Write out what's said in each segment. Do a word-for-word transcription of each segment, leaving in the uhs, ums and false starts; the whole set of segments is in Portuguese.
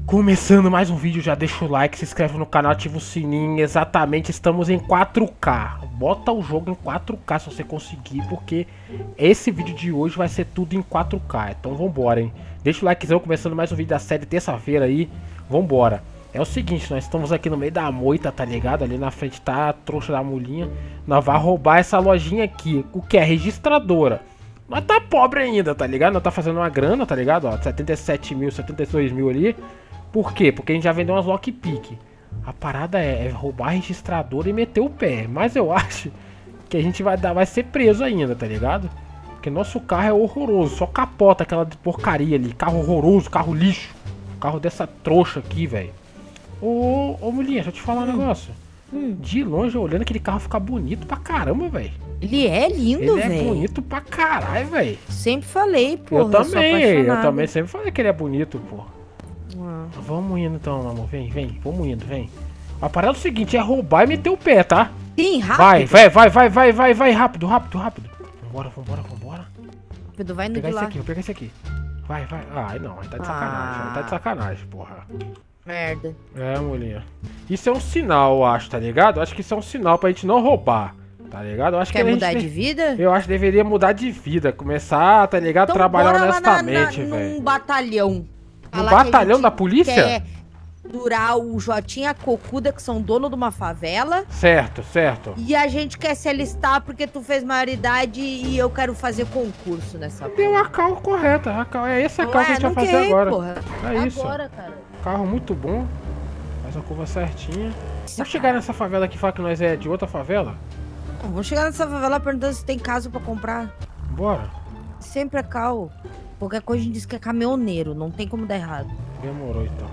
Começando mais um vídeo, já deixa o like, se inscreve no canal, ativa o sininho. Exatamente, estamos em quatro K. Bota o jogo em quatro K se você conseguir, porque esse vídeo de hoje vai ser tudo em quatro K. Então vambora, hein? Deixa o likezão, começando mais um vídeo da série terça-feira aí. Vambora. É o seguinte, nós estamos aqui no meio da moita, tá ligado? Ali na frente tá a trouxa da mulinha. Nós vamos roubar essa lojinha aqui, o que é registradora. Nós tá pobre ainda, tá ligado? Nós tá fazendo uma grana, tá ligado? Ó, setenta e sete mil, setenta e dois mil ali. Por quê? Porque a gente já vendeu umas lockpick. A parada é, é roubar a registradora e meter o pé. Mas eu acho que a gente vai, dar, vai ser preso ainda, tá ligado? Porque nosso carro é horroroso. Só capota aquela porcaria ali. Carro horroroso, carro lixo. Carro dessa trouxa aqui, velho. Ô, ô, mulher, deixa eu te falar um negócio. Hum. De longe, olhando aquele carro fica bonito pra caramba, velho. Ele é lindo, velho. Ele é bonito pra caralho, velho. Sempre falei, pô. Eu também, eu também sempre falei que ele é bonito, pô. Ah. Vamos indo então, amor. Vem, vem. Vamos indo, vem. A parada é o seguinte, é roubar e meter o pé, tá? Sim, rápido. Vai, vai, vai, vai, vai, vai, vai, rápido, rápido, rápido. Vambora, vambora, vambora. Rápido, vai no de lá. Vou pegar esse aqui, vou pegar esse aqui. Vai, vai. Ai, não, aí tá de sacanagem, aí tá de sacanagem, porra. Merda. É, mulher. Isso é um sinal, eu acho, tá ligado? Eu acho que isso é um sinal pra gente não roubar. Tá ligado? Eu acho Quer que mudar gente... de vida? Eu acho que deveria mudar de vida. Começar, tá ligado? Então Trabalhar bora honestamente, velho. Num batalhão. No batalhão da polícia? Quer durar o Jotinha Cocuda, que são dono de uma favela. Certo, certo. E a gente quer se alistar porque tu fez maioridade e eu quero fazer concurso nessa. Deu a cal correta. A cal... É esse a cal que a gente vai fazer quer, agora. Porra. É isso. Agora, cara. Carro muito bom. Faz a curva certinha. Vamos chegar nessa favela aqui e falar que nós é de outra favela? Vamos chegar nessa favela perguntando se tem casa pra comprar. Bora. Sempre é cal. Qualquer coisa a gente diz que é caminhoneiro. Não tem como dar errado. Demorou então.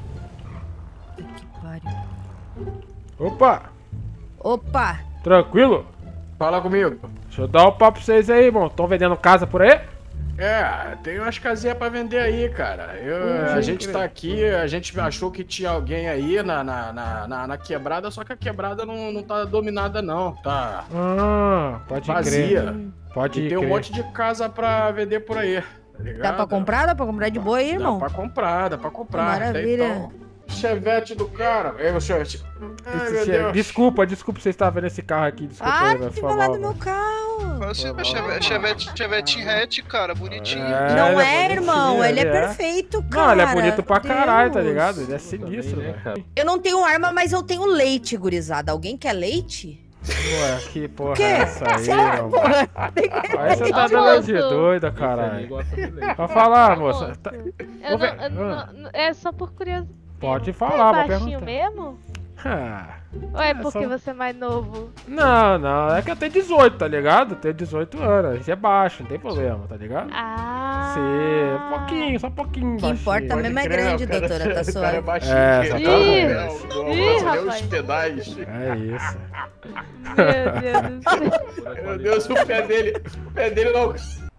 Que pariu. Opa! Opa! Tranquilo? Fala comigo. Deixa eu dar um papo pra vocês aí, irmão. Estão vendendo casa por aí? É, tem umas casinhas pra vender aí, cara. Eu, Hum, a gente tá aqui, a gente achou que tinha alguém aí na, na, na, na, na quebrada, só que a quebrada não, não tá dominada não, tá Ah, pode vazia. crer. Pode e tem crer. um monte de casa pra vender por aí, tá ligado? Dá pra comprar? Dá pra comprar de boa aí, irmão? Dá pra comprar, dá pra comprar. Maravilha. Então, Chevette do cara. É, o Chevette. Ai, meu Deus. Desculpa, desculpa, você estava vendo esse carro aqui. Desculpa Ah, aí, não vai tem falar, falado do mano. meu carro. Você vê Chevette, Chevette, Chevette hatch, cara, bonitinho. É, Não ele é, bonitinho, irmão. Ele é é. perfeito, cara. Não, ele é bonito pra Deus. caralho, tá ligado? Ele é sinistro, velho. Eu não tenho arma, mas eu tenho leite, gurizada. Alguém quer leite? Ué, que porra Que? é essa aí, mano? Aí você tá Ô, dando moço. de doida, caralho. Pode falar, moça. Tá- Eu Vou não, ver. eu não- é só por curiosidade. Pode É falar, pode baixinho perguntar. mesmo? Ah, Ou é É, porque só- você é mais novo? não, não, é que eu tenho dezoito, tá ligado? Eu tenho dezoito anos, a gente é baixo, não tem problema, tá ligado? Ah. Sim, um pouquinho, só um pouquinho O que baixinho. importa mesmo é grande, doutora. Tá O cara é suave. baixinho. É, cara. exatamente. Não, não, Ih, não, não, rapaz. os pedais. É isso. Meu Deus do céu. Meu Deus, o pé dele. O pé dele não.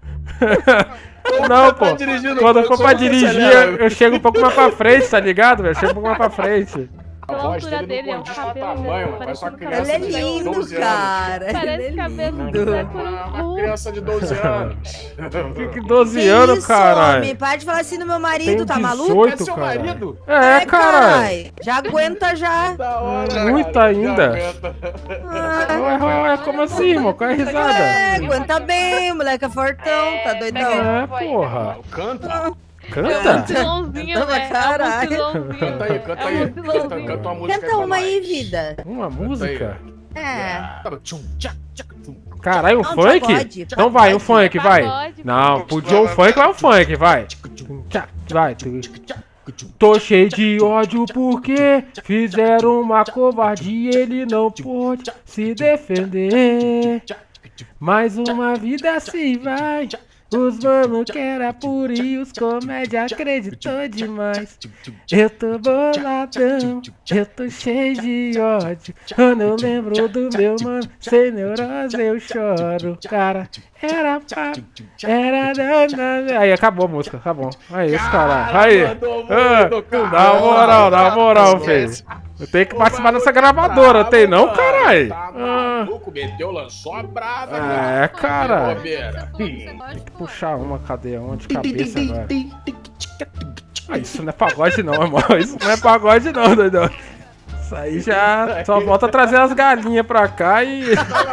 Não, pô, tá dirigindo, quando eu for só pra você dirigir, acelera. eu chego um pouco mais pra frente, tá ligado? Eu chego um pouco mais pra frente. A A voz altura dele dele é não um condiz com o cabelo tamanho, dele, mas só parecendo criança Ele é de lindo, doze cara. Parece Ele é cabelo lindo. da Uma, uma Curu. criança de doze anos. Que que doze Que anos, isso, caralho? homem? Para de falar assim do meu marido, Tenho tá maluco? dezoito, É seu caralho. marido? É, caralho. Já aguenta já. Da hora, Muito cara. ainda. Aguenta. Ah, Ué, ué, ué, como assim, irmão? Qual é a risada? é, aguenta bem, o moleque é fortão, tá doidão. É, porra. Canta. Canta? Pilãozinho, Canta pra né? caralho. É um pilãozinho. Canta aí, canta aí. É um Canta, pilãozinho. canta uma música Canta pra uma aí, nós. vida. Uma música? É. Tchum, tchac, tchac, tchum. Caralho, um Não, funk? pagode, Então vai, um funk, vai. Pagode. Não, podia um funk, vai um funk, vai. Tchá, vai. Tô cheio de ódio porque fizeram uma covardia, ele não pôde se defender. Mais uma vida assim vai. Os mano que era puro e os comédia acreditou demais. Eu tô boladão, eu tô cheio de ódio. Quando eu lembro do meu mano, sem neurose eu choro. Cara, era pá, era danada. Aí acabou a música, acabou. Aí, esse cara. Aí. Ah, dá moral, dá moral, filho. Eu tenho que participar dessa gravadora, tem não, caralho? Tá Ah, maluco, meteu, lançou a brava, é, cara. bobeira. Tem que puxar uma cadeia, uma de cabeça agora. Ah, isso não é pagode não, irmão. Isso não é pagode não, doidão. Isso aí já só volta a trazer as galinhas pra cá e...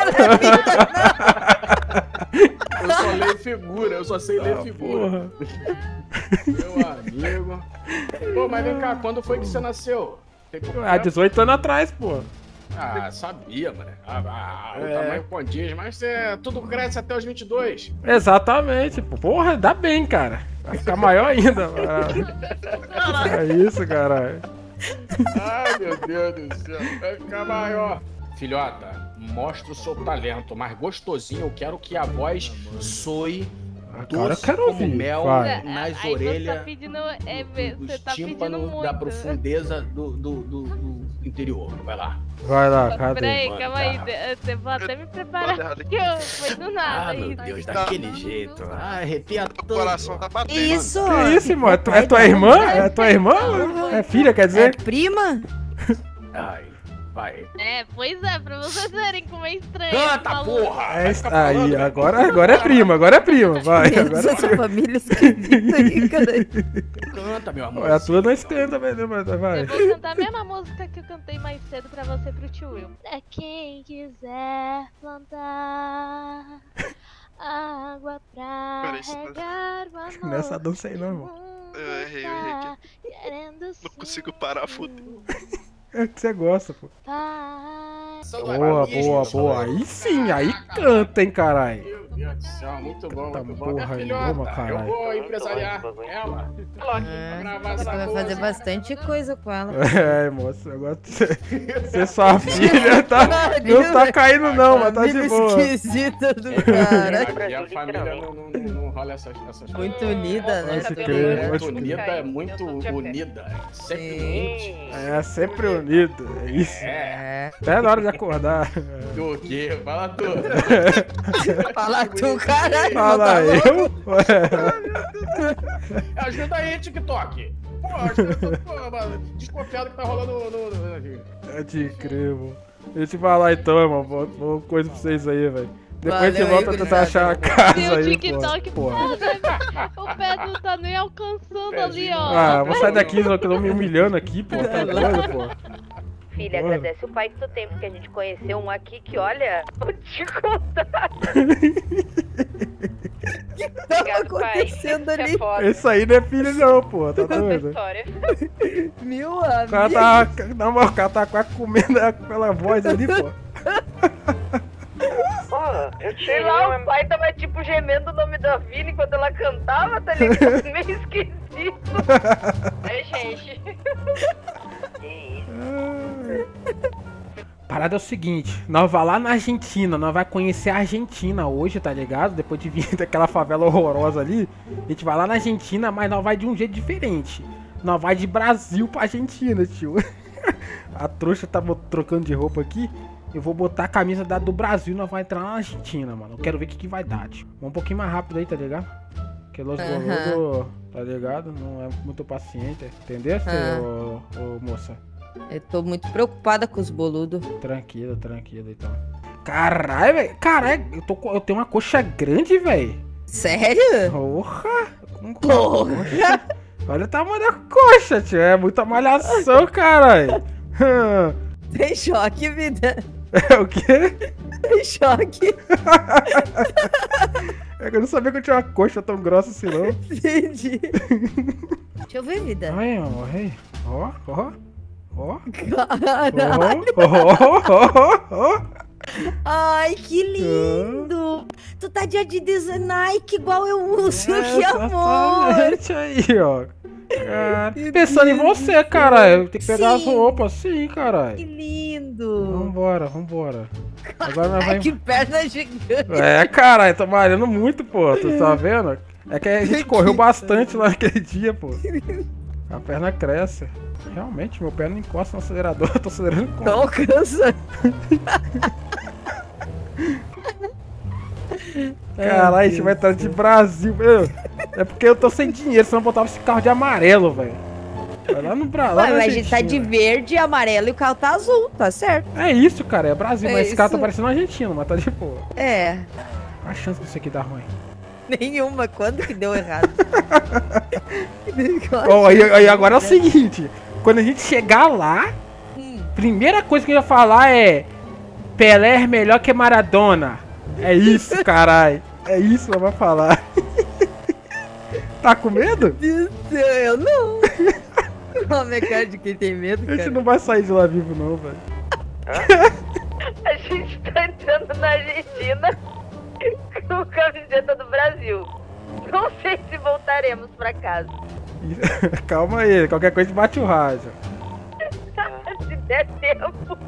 Eu só leio figura, eu só sei ler Ah, figura. porra. Meu amigo. Pô, mas vem cá, quando foi que você nasceu? Tem pouco Há tempo? dezoito anos atrás, pô. Ah, sabia, mano. Ah, ah, o É. tamanho condiz, mas você, tudo cresce até os vinte e dois. Exatamente, pô. Porra, dá bem, cara. Vai ficar maior ainda, mano. É isso, caralho. Ai, meu Deus do céu. Vai ficar maior. Filhota, mostra o seu talento, mas gostosinho, eu quero que a voz soe Agora eu doce quero como ouvir. mel Vai. nas Aí orelhas. Você tá pedindo, é, ver- do você tá pedindo tímpano muito. da profundeza do, do, do, do interior. Vai lá. Vai lá, cadê? Peraí, Mano, calma aí. tá. de- Eu vou até me preparar. Manda errado Que eu, foi do nada Ah, meu isso. Deus, daquele jeito. Ah, arrepia O todo. coração tá batendo. Isso! Que isso, irmão? É, tu- é tua irmã? É tua irmã? É filha, quer É dizer? prima? Ai, vai. É, pois é, pra vocês verem como é estranho. Canta, falou. porra! É, Vai ficar aí, falando, né? agora, agora é prima, agora é prima. Vai, Menos agora é essa família esquisita aí, cara. Canta, meu amor. prima. A tua não esquenta, vai, vai, vai. Eu vou cantar a mesma música que eu cantei mais cedo pra você e pro tio Will. Pra quem quiser plantar água pra Peraí, isso não- regar o amor. Nessa dança aí não, irmão. Eu errei, eu errei aqui. Querendo Não consigo parar, fudeu. É que você gosta, pô. paz. Boa, boa, boa. Aí sim, aí canta, hein, caralho. Meu Deus do céu, muito bom, Tá muito bom. porra Minha filhota, nenhuma, caralho. eu vou empresariar ela. Pra gravar Você essa vai fazer música. bastante coisa com ela. É, moço, agora você sua filha tá, não tá caindo não, mas tá de Família boa. esquisita do cara. Aqui a família não, não, não, não rola essas, essas Muito unida, né? Pode crer, É pode muito crer. unida, é muito unida. é Sempre unida. É, sempre unido, é isso. É. Até na hora de acordar. Do quê? Fala tudo. Fala tu, caralho. Fala tá louco? eu. Ué. Ajuda aí, TikTok. Pô, acho que eu tô pô, mano, desconfiado que tá rolando no... no, no, no... Pode crer, mano. Deixa eu falar então, irmão. Vou, vou coisa pra vocês aí, velho. Depois a gente Valeu aí, volta a tentar gurizada. achar a casa Meu aí, TikTok, pô. Porra. O pé não tá nem alcançando ali, ó. Ah, vou sair daqui, que eu tô me humilhando aqui, pô. Tá doido, pô. Filha, Bora. agradece o pai que tu tem, porque a gente conheceu um aqui que, olha, vou te contar. O que tava acontecendo ali? É foda Esse aí não é filho não, pô. Tá essa doido? história. Meu O cara amigo. tá. Na moral, o cara tá quase comendo aquela voz ali, pô. Sei lá, o pai tava tipo gemendo o nome da filha enquanto ela cantava, tá ligado? Meio esquisito. É, gente. Parada é o seguinte, nós vai lá na Argentina, nós vai conhecer a Argentina hoje, tá ligado? Depois de vir daquela favela horrorosa ali, a gente vai lá na Argentina, mas nós vai de um jeito diferente. Nós vai de Brasil pra Argentina, tio. A trouxa tá bot- trocando de roupa aqui. Eu vou botar a camisa da, do Brasil e nós vai entrar lá na Argentina, mano. Eu quero ver o que, que vai dar, tio. Vamos um pouquinho mais rápido aí, tá ligado? Porque Los Aham. Boludos, tá ligado? Não é muito paciente, entendeu, Ah. ô, ô, moça? Eu tô muito preocupada com os boludos. Tranquilo, tranquilo, então. Caralho, velho. Caralho, eu, tô com- eu tenho uma coxa grande, velho. Sério? Porra. Com Porra. coxa. Olha o tamanho da coxa, tio. É muita malhação, caralho. Tem choque, vida. É o quê? Tem choque. É que eu não sabia que eu tinha uma coxa tão grossa assim, não. Entendi. Deixa eu ver, vida. Ai, amor, aí. Ó, ó, ó. Caralho. Ó, ó, ó, ó. Ai, que lindo. Tu tá de Adidas Nike igual eu uso, que amor. Exatamente aí, ó. Cara, pensando em você, caralho. Tem que pegar as Sim. roupas, sim, Que caralho. lindo. Vambora, vambora. Agora nós Ai, vai. que perna gigante. É, caralho, tô malhando muito, pô. Tu tá vendo? É que a gente correu bastante lá naquele dia, pô. A perna cresce. Realmente, meu pé não encosta no acelerador. Eu tô acelerando com. Não alcança. Caralho, a gente vai estar de Brasil. Meu, é porque eu tô sem dinheiro, senão eu botava esse carro de amarelo, velho. Vai lá no Brasil. Ué, mas a gente tá de verde e amarelo e o carro tá azul, tá certo? É isso, cara, é Brasil. É mas esse carro tá isso. parecendo argentino, mas tá de boa. É. Qual a chance disso aqui dar ruim? Nenhuma. Quando que deu errado? Ó, aí, aí agora é o seguinte. Quando a gente chegar lá, Hum. primeira coisa que eu ia falar é... Pelé é melhor que Maradona. É isso, caralho. É isso que eu vou falar. Tá com medo? Eu não. Olha a minha cara de quem tem medo, A gente cara. não vai sair de lá vivo não, velho. A gente tá entrando na Argentina com camiseta do Brasil. Não sei se voltaremos pra casa. Calma aí, qualquer coisa bate o rádio. Se der tempo.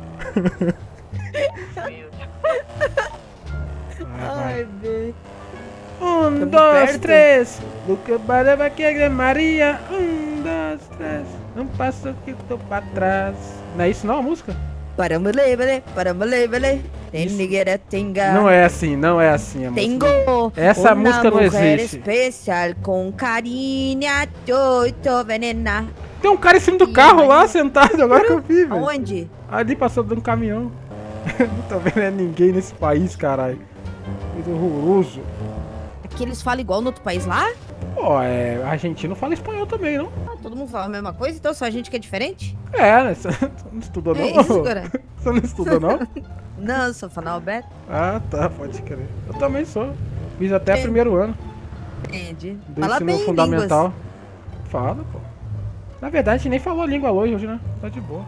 Ai, bem. Um, Tamo dois, perto? três. Luca Bareba que é Maria. Um, dois, três. Não passa que tô pra trás. Não é isso não a música? Parambalê, balê, parambalê, balê. Tem Isso. nigueira, tenga. Não é assim, não é assim a música. Tengo Essa uma música não mujer existe. especial com carinho, eu tô venena. Tem um cara em cima do Ih, carro lá mas- sentado, agora que eu vi, velho. Aonde? Ali passando de um caminhão. Não tô vendo é ninguém nesse país, caralho. Coisa horroroso. Aqui eles falam igual no outro país lá? Pô, é. Argentino fala espanhol também, não? Ah, todo mundo fala a mesma coisa, então só a gente que é diferente? É, né? Você não estudou não? É isso, cara. Você não estudou não? Não, eu sou fanalbeto. Ah, tá, pode crer. Eu também sou. Fiz até É. primeiro ano Entendi. do Fala ensino bem fundamental. Fala, pô. Na verdade, a gente nem falou a língua hoje, hoje, né? Tá de boa.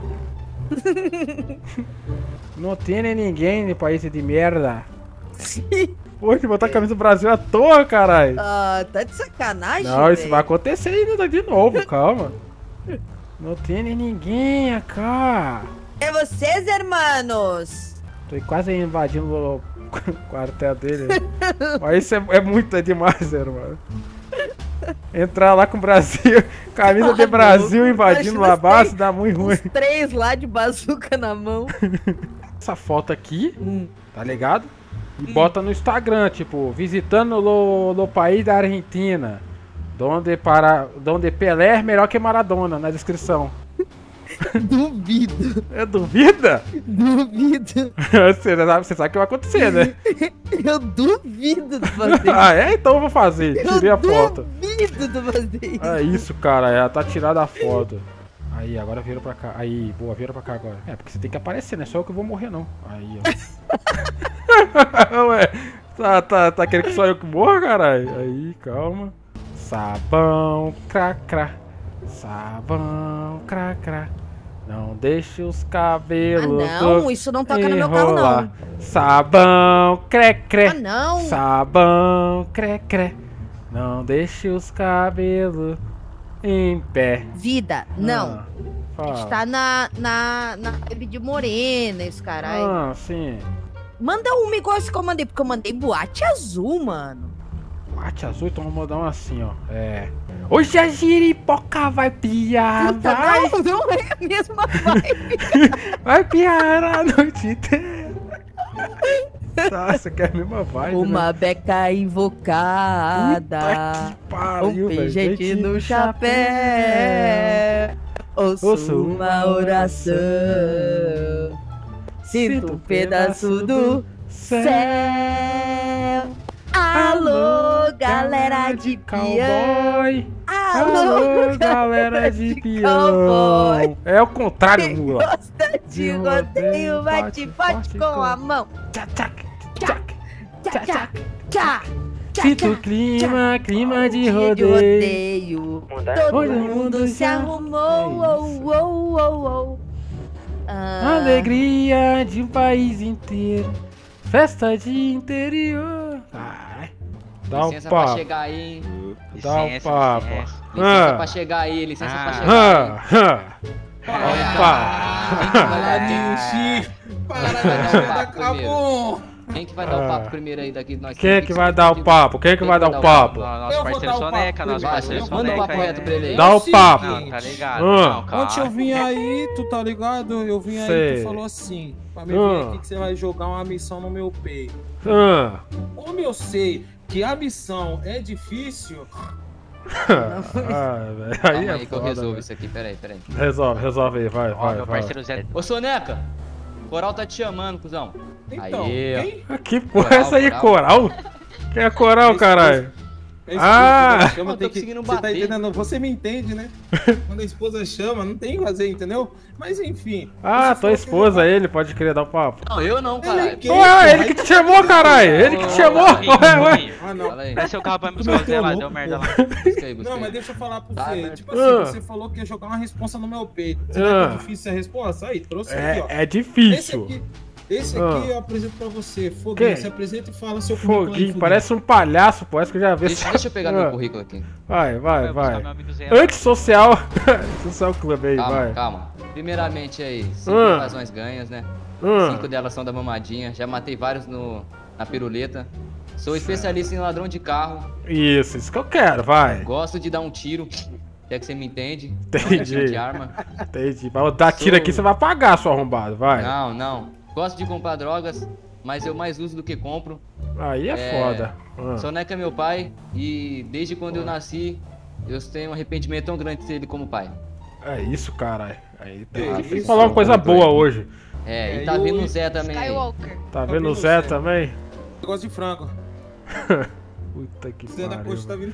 Não tem nem ninguém no país de merda. línguas. Pô, que botar a camisa do Brasil à toa, caralho. Ah, tá de sacanagem, Não, isso velho. vai acontecer ainda de novo, calma. Não tem nem ninguém cá. É vocês, hermanos? Tô quase invadindo o quartel dele. Mas isso é, é muito, é demais, irmão. Entrar lá com o Brasil, camisa de Ah, Brasil louco. invadindo Imagina a base, vocês- dá muito ruim. Os três lá de bazuca na mão. Essa foto aqui, Hum. tá ligado? E bota no Instagram, tipo, visitando o, o país da Argentina. Donde, para, donde Pelé é melhor que Maradona, na descrição. Duvido, É duvida? duvido. Você sabe, você sabe o que vai acontecer, né? Eu duvido de fazer. Ah, é? Então eu vou fazer. Tirei a Eu foto. duvido de fazer isso. É isso, cara. Ela tá tirada a foto. Aí, agora vira pra cá. Aí, boa, vira pra cá agora. É, porque você tem que aparecer, né? Só eu que vou morrer, não. Aí, ó. Ué, tá, tá, tá querendo que só eu que morra, caralho? Aí, calma. Sabão, cracra. Sabão, cracra. Não deixe os Ah, cabelos. não, isso não toca no meu carro, enrolar. não. Sabão, cre-cre. Ah, não. Sabão, cre-cre. Não deixe os cabelos em pé. Vida, não. Ah, A gente fala. tá na, na, na web de morena, esse caralho. Ah, sim. Manda uma igual esse que eu mandei, porque eu mandei boate azul, mano. Boate azul, então vamos mandar uma assim, ó. É. Hoje a giripoca vai piar, Puta, vai, não, não é a mesma vibe. vai piar a noite inteira. Nossa, que é a mesma vibe, Uma né? beca Puta invocada. que pariu, Um velho. pingente Gente no do chapéu. Ouço Ouço uma oração. Sinto um pedaço do céu. Alô, galera de peão. cowboy. Alô, Alô, galera de peão. cowboy. É o contrário, Quem mula. gosta de rodeio, bate forte com a mão. Tchac, tchac, tchac, Tchá, tchac, tchá, tchac. tchá. Sinto o clima, clima de rodeio. rodeio. Todo Todo mundo mundo se se arrumou. É isso. Oh, oh, oh, oh. Ah, Alegria de um país inteiro. Festa de interior. Ai, dá um Licença pra papo. chegar aí. Dá um Licença, papo. licença. Licença Ah. pra chegar aí, licença pra Ah. chegar aí. Ah, ah. Dá um papo. Fala, Nilce! Para de tirar acabou! Quem que vai dar o Ah. papo primeiro aí daqui? Nós Quem é que vai dar o papo? Quem é que vai dar o papo? Eu Nosso vou parceiro dar o Soneca, papo nosso primeiro. parceiro Eu vou Manda o Soneca. papo reto pra ele aí. Dá o papo. Não, tá ligado? Ah. Não, calma. Ontem eu vim aí, tu tá ligado? Eu vim aí, Sei. tu falou assim, pra mim Ah. vir aqui que você vai jogar uma missão no meu peito. Ah. Como eu sei que a missão é difícil, Ah, velho. Calma Aí aí é que eu foda, resolvo velho. isso aqui, peraí, peraí. Resolve, resolve aí, vai, Ó, vai, meu vai. parceiro Zé. Ô Soneca, Coral tá te chamando, cuzão. então, Aí, ó. quem? Ah, que porra é essa aí, coral? Quem é Coral, caralho? A esposa, Ah! quando ela chama, Eu tô tem que, conseguindo você tá bater. entendendo? Você me entende, né? Quando a esposa chama, não tem o que fazer, entendeu? Mas enfim. Ah, você tua falou que esposa, ele, pode querer dar um papo. Não, eu não, Ele caralho. quer- Ué, ele que te chamou, caralho! Ele que te chamou! Ué, ué! Ah, não. Fala aí. Desce o carro pra me Tu buscar o meteu Zé lá, louco, deu merda pô. lá. Busca aí, busca Não, aí. mas deixa eu falar pra Tá, você. né? Tipo assim, Ah. você falou que ia jogar uma responsa no meu peito. Você Ah. é difícil a resposta? Aí, trouxe aqui, ó. É, é Esse difícil. aqui, esse Ah. aqui eu apresento pra você. Foguinho, Que? se apresenta e fala seu currículo aí, Foguinho, Foguinho. parece um palhaço, pô. Acho que eu já vi. Deixa, deixa eu pegar Ah. meu currículo aqui. Vai, vai, Vai buscar vai. meu amigo Zé. Antissocial. Social Club aí, Calma, vai. calma. Primeiramente aí, cinco Ah. invasões ganhas, né? Ah. Cinco delas são da mamadinha. Já matei vários no, na piruleta. Sou especialista em ladrão de carro. Isso, isso que eu quero, vai. Gosto de dar um tiro. É que você me entende. Entendi. Não é tiro de arma. Entendi. Vai dar tiro Sou- aqui, você vai pagar, seu arrombado, vai. Não, não. Gosto de comprar drogas, mas eu mais uso do que compro. Aí é, É. foda. Ah. Soneca é meu pai e desde quando eu nasci, eu tenho um arrependimento tão grande de ter ele como pai. É isso, caralho. Aí Que tem que isso, falar uma coisa doido. boa hoje. É, É, e tá eu- vindo o Zé também aí. Skywalker. Tá vendo vendo o Zé você? também? Eu gosto de frango. Puta que Zé da pariu. Costa tá vindo.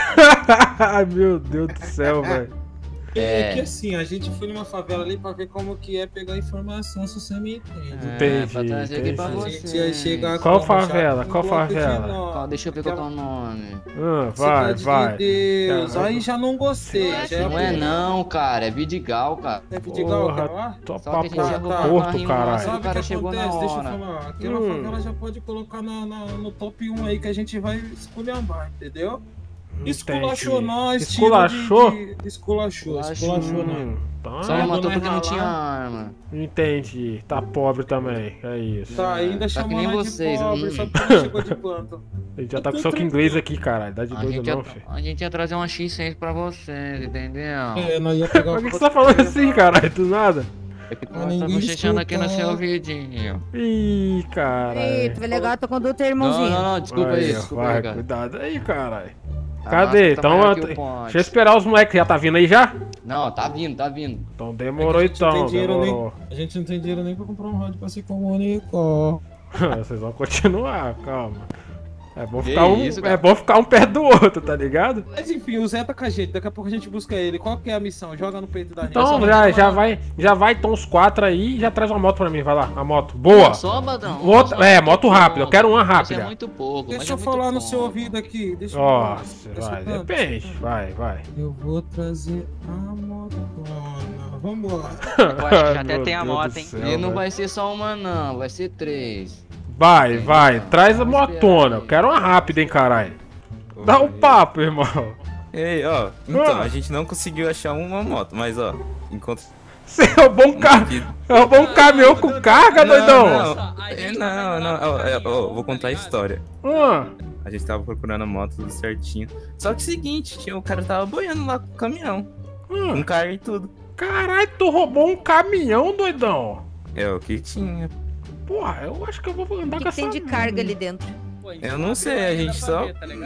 Ai, meu Deus do céu, velho. É. É. que assim, a gente foi numa favela ali pra ver como que é pegar informação, se você me entende. Entendi, pra trazer aqui pra entendi. A você. gente ia chegar Qual como favela? já- Qual um bloco de favela? nó- Qual- Deixa eu ver qual que é o nome. Ah, vai, Cidade vai. de Deus. Cara, Aí já não gostei. Não é Já Não é não, cara, é Vidigal, cara. É Vidigal, Porra, cara, lá? Tô Só papo que a gente já chegou tá. com um porto, carrinho caralho. nosso, Sabe o o cara que chegou na acontece? Deixa eu hora. falar. Aquela Hum. favela já pode colocar na, na- no top um aí que a gente vai esculhambar, entendeu? Esculachou nós, tiro Esculachou? de- de- Esculachou, Esculachou. esculachou nós. Hum, tá. Só me Mandou matou nós porque não tinha ralar. arma. Entendi. Tá pobre também. É isso. Tá, ainda Tá que chamou nem nós de vocês, pobre, hum. só porque não chegou de planta. A gente já tá com soco inglês aqui, caralho. Dá de A doido gente, não, ia, filho. a gente ia trazer uma X seis pra vocês, entendeu? É, nós ia pegar Por que, que você tá falando assim, caralho? Do nada? É que Ah, nós ninguém tá bochechando aqui no escuta. seu vidinho. Ih, Ei, caralho. tu vai legal a tua conduta, Não, irmãozinho. não, não, desculpa Aí, aí, ó, desculpa vai, aí, cara. cuidado aí, caralho. A Cadê? máscara tá Então, maior eu- que o ponte. deixa eu esperar os moleques. Já tá vindo aí já? Não, tá vindo, tá vindo. Então demorou É que a gente não então, tem dinheiro demorou. A gente não tem dinheiro nem pra comprar um rádio pra se comunicar. Vocês vão continuar, calma. É bom Que ficar um, isso, é cara? bom ficar um perto do outro, tá ligado? Mas enfim, o Zé tá com a gente, daqui a pouco a gente busca ele. Qual que é a missão? Joga no peito da gente. Então Só já, vai já chamar- vai, já vai então os quatro aí e já traz uma moto pra mim, vai lá, a moto. Boa! Só, Badão. Outra- só é, muito moto rápida, eu pouco. quero uma Mas rápida. é muito pouco, mas Deixa é eu muito falar no pouco. seu ouvido aqui. Deixa eu Nossa, falar. Deixa vai, eu falar. depende, vai, vai. Eu vou trazer a motona. Vambora. Eu acho que já Ai, até meu tem a Deus moto, do hein? céu, E não velho. vai ser só uma não, vai ser três. Vai, vai, traz a Vamos esperar motona, aí. eu quero uma rápida, hein, caralho. Dá um papo, irmão. Ei, ó, então, Ah. a gente não conseguiu achar uma moto, mas ó, enquanto. Você roubou um carro, roubou um caminhão com carga, doidão? Não, é, não, não, ó, é, ó, vou contar a história. Ah, A gente tava procurando a moto tudo certinho. Só que o seguinte, tinha, o cara tava boiando lá com o caminhão, com ah, carga e tudo. caralho, tu roubou um caminhão, doidão. É o que tinha. Porra, eu acho que eu vou andar O com que, que essa... tem de carga ali dentro? Eu não sei, a gente só.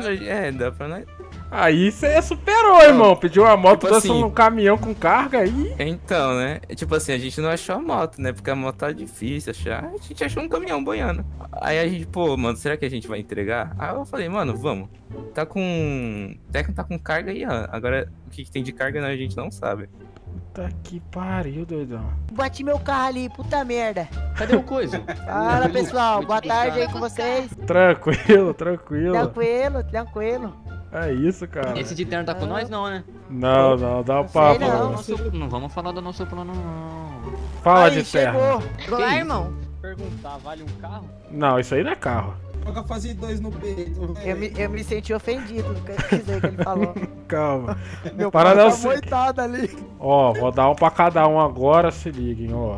É, dá pra nós. Aí você superou, irmão. Pediu uma moto, Tipo trouxe assim- um caminhão com carga aí. Então, né? Tipo assim, a gente não achou a moto, né? Porque a moto tá difícil achar. A gente achou um caminhão boiando. Aí a gente, pô, mano, será que a gente vai entregar? Aí eu falei, mano, vamos. Tá com. Até que tá com carga aí, ó. Agora, o que, que tem de carga, né, a gente não sabe. Puta que pariu, doidão. Bati meu carro ali, puta merda. Cadê o coisa? Fala pessoal, Vou te boa buscar. tarde aí com vocês. Tranquilo, tranquilo. Tranquilo, tranquilo. É isso, cara. Esse de terno tá com nós não, né? Não, não, dá um sei papo. não. não. Nosso- não vamos falar do nosso plano não. Fala Aí, de terra. chegou. Vou lá, irmão. Perguntar, vale um carro? Não, isso aí não é carro. Joga fazer dois no peito. Eu me, eu me senti ofendido com o que que ele falou. Calma. Meu Parada pai é o tá se- moitado ali. Ó, vou dar um pra cada um agora, se liguem, ó.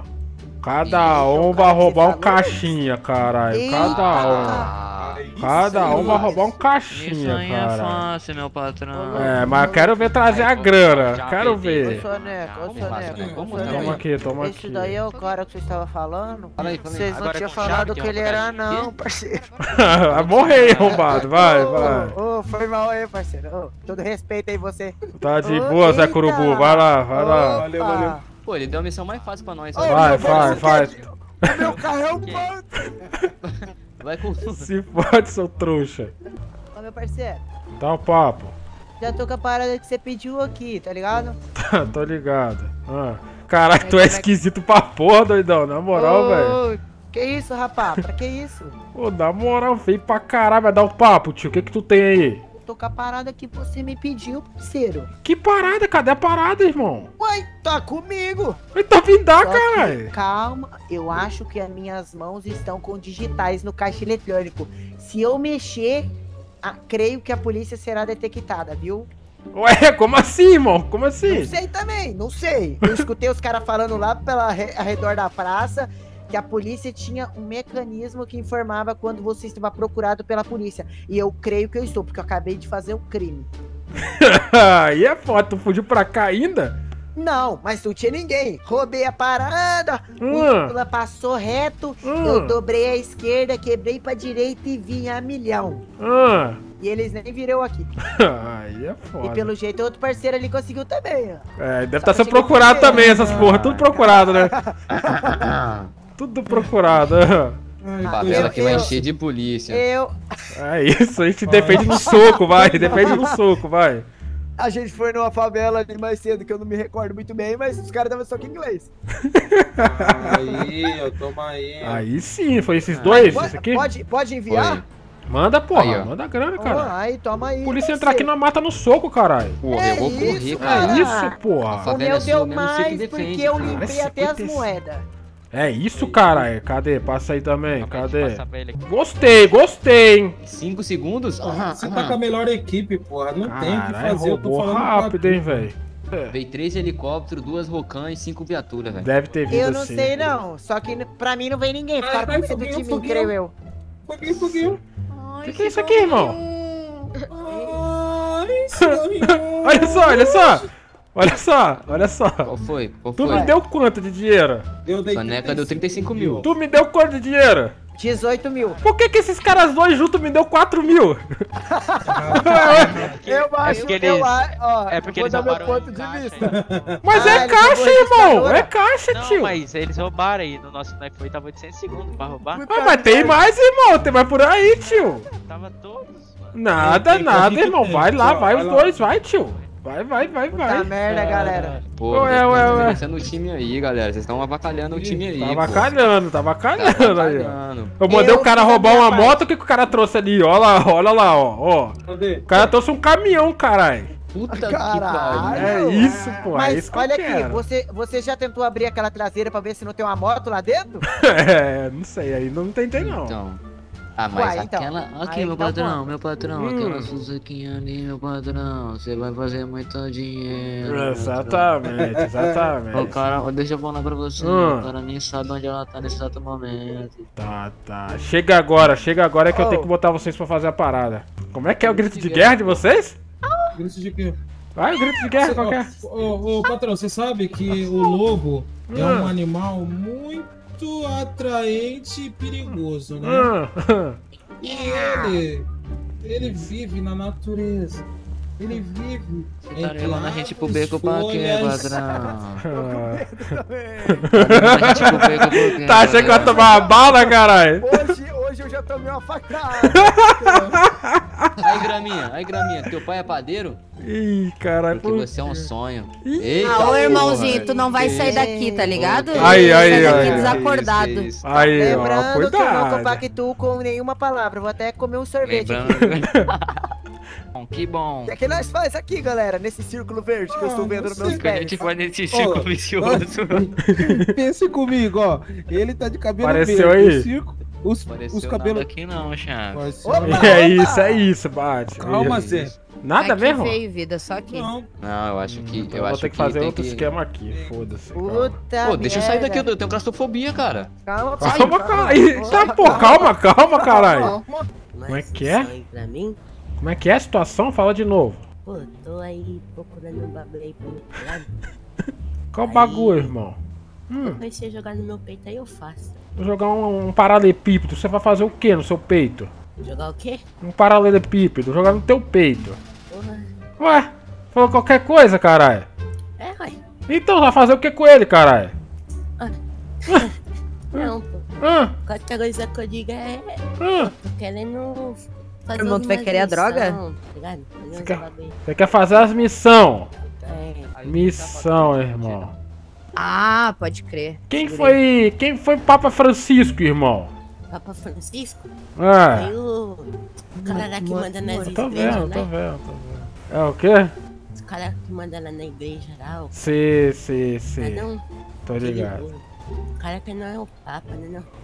Cada Eita, um o vai cara roubar um que falou caixinha, caralho. Eita. Cada um. Ah, Cada um vai roubar um isso caixinha, aí é cara. fácil, meu patrão. É, mas eu quero ver trazer a grana. Quero Ô, ver. Soneca, ô, Vamos lá, Soneca, Soneca, ô, vamos Soneca. lá. Toma aqui, toma Esse aqui. daí é o cara que você estava falando? Fala aí, fala aí. Vocês não Agora tinham com chave falado tem que uma ele era bagagem não, aqui? parceiro. Vai morrer, arrombado. Vai, vai. Ô, ô, foi mal aí, parceiro. Ô, todo respeito aí você. Tá de Ô, boa, Zé eita. Curubu. Vai lá, vai lá. Valeu, valeu. Pô, ele deu a missão mais fácil pra nós. Ô, sabe? Vai, meu vai, Deus, vai. O meu carro é um ponto. Vai com Se fode, seu trouxa. meu parceiro. Dá um papo. Já tô com a parada que você pediu aqui, tá ligado? Tá, tô ligado. Ah. Caralho, tu é esquisito pra porra, doidão. Na moral, velho. Que isso, rapá? Pra que isso? Ô, na moral, feio pra caralho. Vai dar um papo, tio. O que que tu tem aí? Tô com a parada que você me pediu, parceiro. Que parada? Cadê a parada, irmão? Uai, tá comigo. Então vim dar, Só que, caralho. calma, eu acho que as minhas mãos estão com digitais no caixa eletrônico. Se eu mexer, ah, creio que a polícia será detectada, viu? Ué, como assim, irmão? Como assim? Não sei também, não sei. Eu escutei os caras falando lá pela re- ao redor da praça que a polícia tinha um mecanismo que informava quando você estava procurado pela polícia. E eu creio que eu estou, porque eu acabei de fazer um crime. Aí é foda, tu fugiu pra cá ainda? Não, mas não tinha ninguém. Roubei a parada, Hum. o Lula passou reto, Hum. eu dobrei a esquerda, quebrei pra direita e vim a milhão. Ah. E eles nem viram aqui. Aí é foda. E pelo jeito outro parceiro ali conseguiu também, ó. É, deve estar sendo procurado também, essas porra. Tudo procurado, né? Tudo procurado. A favela aqui vai encher de polícia. Eu... É isso, a gente defende no soco, vai. Defende no soco, vai. A gente foi numa favela ali mais cedo, que eu não me recordo muito bem, mas os caras davam só que inglês. Aí, ó, toma aí. Aí sim, foi esses dois, Pode, esse aqui? pode, pode enviar? Foi. Manda, porra, Aí, ó. manda grana, Ó, cara. aí, toma aí. Polícia parceiro. entrar aqui na mata no soco, caralho. Porra, eu vou É correr, isso, cara. É isso, porra. O favela meu é sua deu mesmo, você que mais defende, porque eu cara. limpei Vai até as cinquenta e- moedas. É isso, caralho. Cadê? Passa aí também, cadê? Passa pra ele aqui. Gostei, gostei, hein? Cinco segundos? Aham, Você tá com a aham. melhor equipe, porra. Não tem o que Caralho, fazer. Eu tô roubou falando rápido, pra tu. hein, velho. É, Veio três helicópteros, duas Rocan e cinco viaturas, velho. deve ter vindo Eu não assim. sei não, só que n- pra mim não vem ninguém, Vai, ficaram vai, com medo de foguinho, mim, foguinho. creio eu. Foguinho, foguinho. O que, que é isso aqui, irmão? Ai, cigarrinho. Olha só, olha só. Olha só, olha só. Qual foi? Qual Tu foi? me deu quanto de dinheiro? Eu dei Caneca deu trinta e cinco mil. Tu me deu quanto de dinheiro? dezoito mil. Por que que esses caras dois juntos me deu quatro mil? Eu acho porque que eu eles- acho, ó, É porque vou eles dar meu roubaram ponto em de caixa, vista. Mas Ah, é ele caixa, jogou irmão. registradora. É caixa, Não, tio. mas eles roubaram aí. No nosso né, foi, tava oitocentos segundos pra roubar. Ah, mas tem mais, irmão. Tem mais por aí, tio. Tava todos, mano. Nada, Tem, tem, nada, tem, irmão. tem. Vai lá, Ó, vai vai os lá. dois, vai, tio. Vai, vai, vai, Puta vai. merda, galera. Pô, Ué, vocês ué, estão ué. desmerecendo o time aí, galera. Vocês estão avacalhando o time aí. Tá pô. avacalhando, tá Tá avacalhando aí, ó. avacalhando. Eu mandei Eu o cara fiz a roubar minha uma parte. moto, o que, que o cara trouxe ali? Olha lá, olha lá, ó, ó. Cadê? O cara trouxe um caminhão, caralho. Puta Caralho. que pariu. É isso, pô. é Mas isso que olha eu aqui, quero. você, você já tentou abrir aquela traseira pra ver se não tem uma moto lá dentro? É, não sei, aí não tentei não. Então. Ah, mas Uai, então. aquela. Aqui, Aí, meu então, patrão, quanto? meu patrão, Hum. aquela Suzuquinha ali, meu patrão. Você vai fazer muito dinheiro. meu Exatamente, patrão. O exatamente. cara, deixa eu falar pra você, Hum. o cara nem sabe onde ela tá nesse exato momento. Tá, tá. Chega agora, chega agora que eu Oh. tenho que botar vocês pra fazer a parada. Como é que é o grito de guerra de vocês? Grito de quê? Vai, o grito de guerra, qual que é? Ô, ô, patrão, você sabe que o lobo é Hum. um animal muito atraente e perigoso, né? Hum. E ele, ele vive na natureza. Ele vive Você tá levando a gente pro árvores, beco pra quê, folhas. patrão? Ah. A gente pro beco por quê, Tá achando que vai patrão? tomar uma bala, caralho? Hoje, hoje eu já tomei uma facada. Aí, Graminha, aí, Graminha, teu pai é padeiro? Ih, caralho. Porque por você é um quê? sonho. Ih. Eita, Ah, ô porra. irmãozinho, tu não vai sair daqui, tá ligado? Aí, aí, Sai daqui aí. desacordado. Isso, isso. Aí, ó, Lembrando que eu não cuidado. compactuo com nenhuma palavra. Vou até comer um sorvete. Lembrando. Bom, que bom. O que é que nós faz aqui, galera? Nesse círculo verde que eu estou vendo nos meus você- pés. A gente vai nesse círculo vicioso. Pense comigo, ó. Ele tá de cabelo Apareceu verde. aí? O circo, os, Pareceu os cabelos. nada aqui não, Thiago. Mas- Opa! É isso, é isso, bate. Calma, Isso. Zé. Nada Aqui mesmo? veio vida, só que. Não, Não, eu acho que. Então eu vou acho ter que fazer tem outro que- esquema aqui, foda-se. calma. Puta Pô, deixa eu sair daqui, merda. eu tenho claustrofobia, cara. Calma, Calma, calma. Ih, tá, pô, calma, calma, caralho. Como é que é? Aí pra mim, Como é que é a situação? Fala de novo. pô, tô aí procurando um bagulho aí pro meu lado. Qual Aí- bagulho, irmão? Hum, Vai ser jogar no meu peito aí eu faço. vou jogar um, um paralelepípedo. Você vai fazer o que no seu peito? Jogar o quê? Um paralelepípedo, jogar no teu peito. Porra. Ué, falou qualquer coisa, caralho. É, ué. Então, vai fazer o que com ele, caralho? Não, pô. Hã? Qualquer coisa que eu diga é. Hã? Tô querendo Fazer Irmão, tu vai umas querer a droga? missão, tá ligado? Fazer Você uns quer, bagulho. você quer fazer as missão? É. Missão, irmão. Ah, pode crer. Quem foi, quem foi Papa Francisco, irmão? Papa Francisco? É. Foi o cara que manda nas Tô igrejas, vendo, né? tô vendo, tô vendo. É o quê? Os caras que mandam lá na igreja lá, o Sim, sim, sim. cara não... Tô ligado. O cara que não é o Papa, né? Não.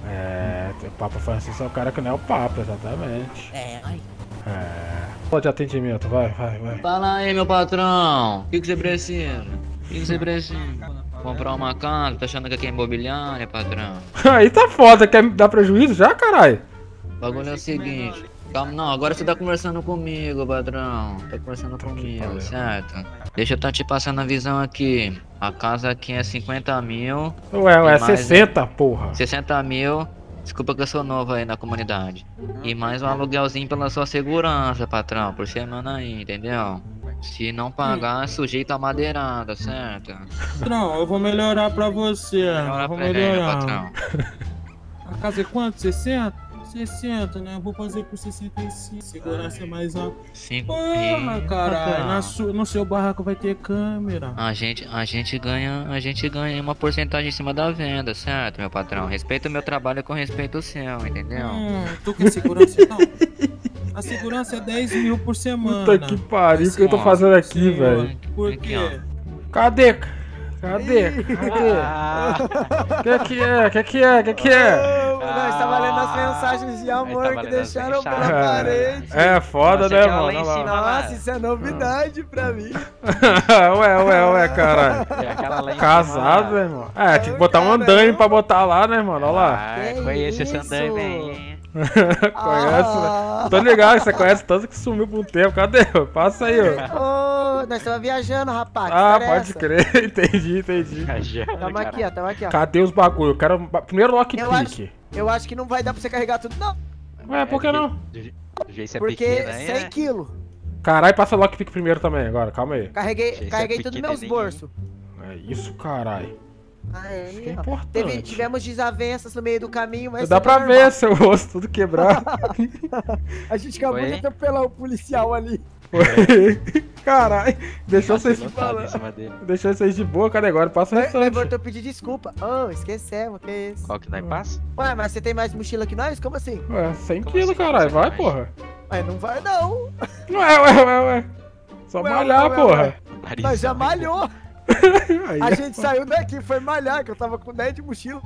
É, o Papa Francisco é o cara que não é o Papa, exatamente. É, ai. É. Pode atendimento, vai, vai, vai. Fala aí, meu patrão. O que, que você precisa? O que, que você precisa? Comprar uma casa? Tá achando que aqui é imobiliária, patrão? Aí tá foda, quer me dar prejuízo já, caralho? O bagulho é o seguinte. Calma, não, agora você tá conversando comigo, patrão. Tá conversando comigo, certo? Deixa eu tá te passando a visão aqui. A casa aqui é cinquenta mil. Ué, ué, e mais- sessenta, porra. sessenta mil. Desculpa que eu sou novo aí na comunidade. E mais um aluguelzinho pela sua segurança, patrão. Por semana aí, entendeu? Se não pagar, é sujeito a madeirada, certo? Patrão, eu vou melhorar pra você. Melhora Eu vou pra ele, meu melhorar. patrão. A casa é quanto? sessenta? sessenta, né? Eu vou fazer por sessenta e cinco. Segurança é mais alta. Cinco Porra, mil, caralho. patrão. na su- No seu barraco vai ter câmera. A gente, a gente ganha, a gente ganha uma porcentagem em cima da venda, certo, meu patrão? Respeita o meu trabalho com respeito ao seu, entendeu? Hum, tu quer segurança então? A segurança é dez mil por semana. Puta que pariu, o que eu tô fazendo aqui, velho? Por quê? Cadê? Cadê? Cadê? Que que é? Que que é? Que que é? Nós tava lendo as mensagens de amor que deixaram pela parede. É foda, né, mano? Olha lá. Nossa, isso é novidade pra mim. Ué, ué, ué, caralho. É aquela lá em Casado, cima. né, irmão? É, tinha que botar um andaime pra botar lá, né, mano? Olha lá. Ah, conheço esse andaime aí. Conhece, né? Tô ligado que você conhece tanto que sumiu por um tempo. Cadê? Passa aí, ó. Ô, nós estamos viajando, rapaz. Ah, que pode essa? crer. Entendi, entendi. Tamo aqui, ó, tamo aqui, ó. Cadê os bagulho? Eu quero primeiro Eu lockpick. acho, eu acho que não vai dar pra você carregar tudo, não. Ué, por que não? Do jeito que é Porque pequeno aí, cem né? quilos. Caralho, passa lockpick primeiro também agora, calma aí. Carreguei, Gente, carreguei é tudo nos meus pequenininho. bolsos. É isso, caralho. Aí, Isso que é ó. importante. Teve- tivemos desavenças no meio do caminho, mas. Dá foi pra normal. ver seu rosto tudo quebrado. A gente acabou Foi? de atropelar o policial ali. Foi. Caralho, deixou Passei vocês. lotado em cima dele. Deixou vocês de boa, cadê agora? Passa o Nós nós restante. voltou a pedir desculpa. Oh, esquecemos, que isso. Qual que nós passa? Ué, mas você tem mais mochila que nós? Como assim? Ué, cem Como quilos, assim? caralho, Você vai, tem porra. Ué, não vai não. Ué, ué, ué, ué. Só Ué, malhar, ué, ué, porra. ué. Nós já malhou. Aí, A gente saiu daqui, foi malhar, que eu tava com dez de mochila.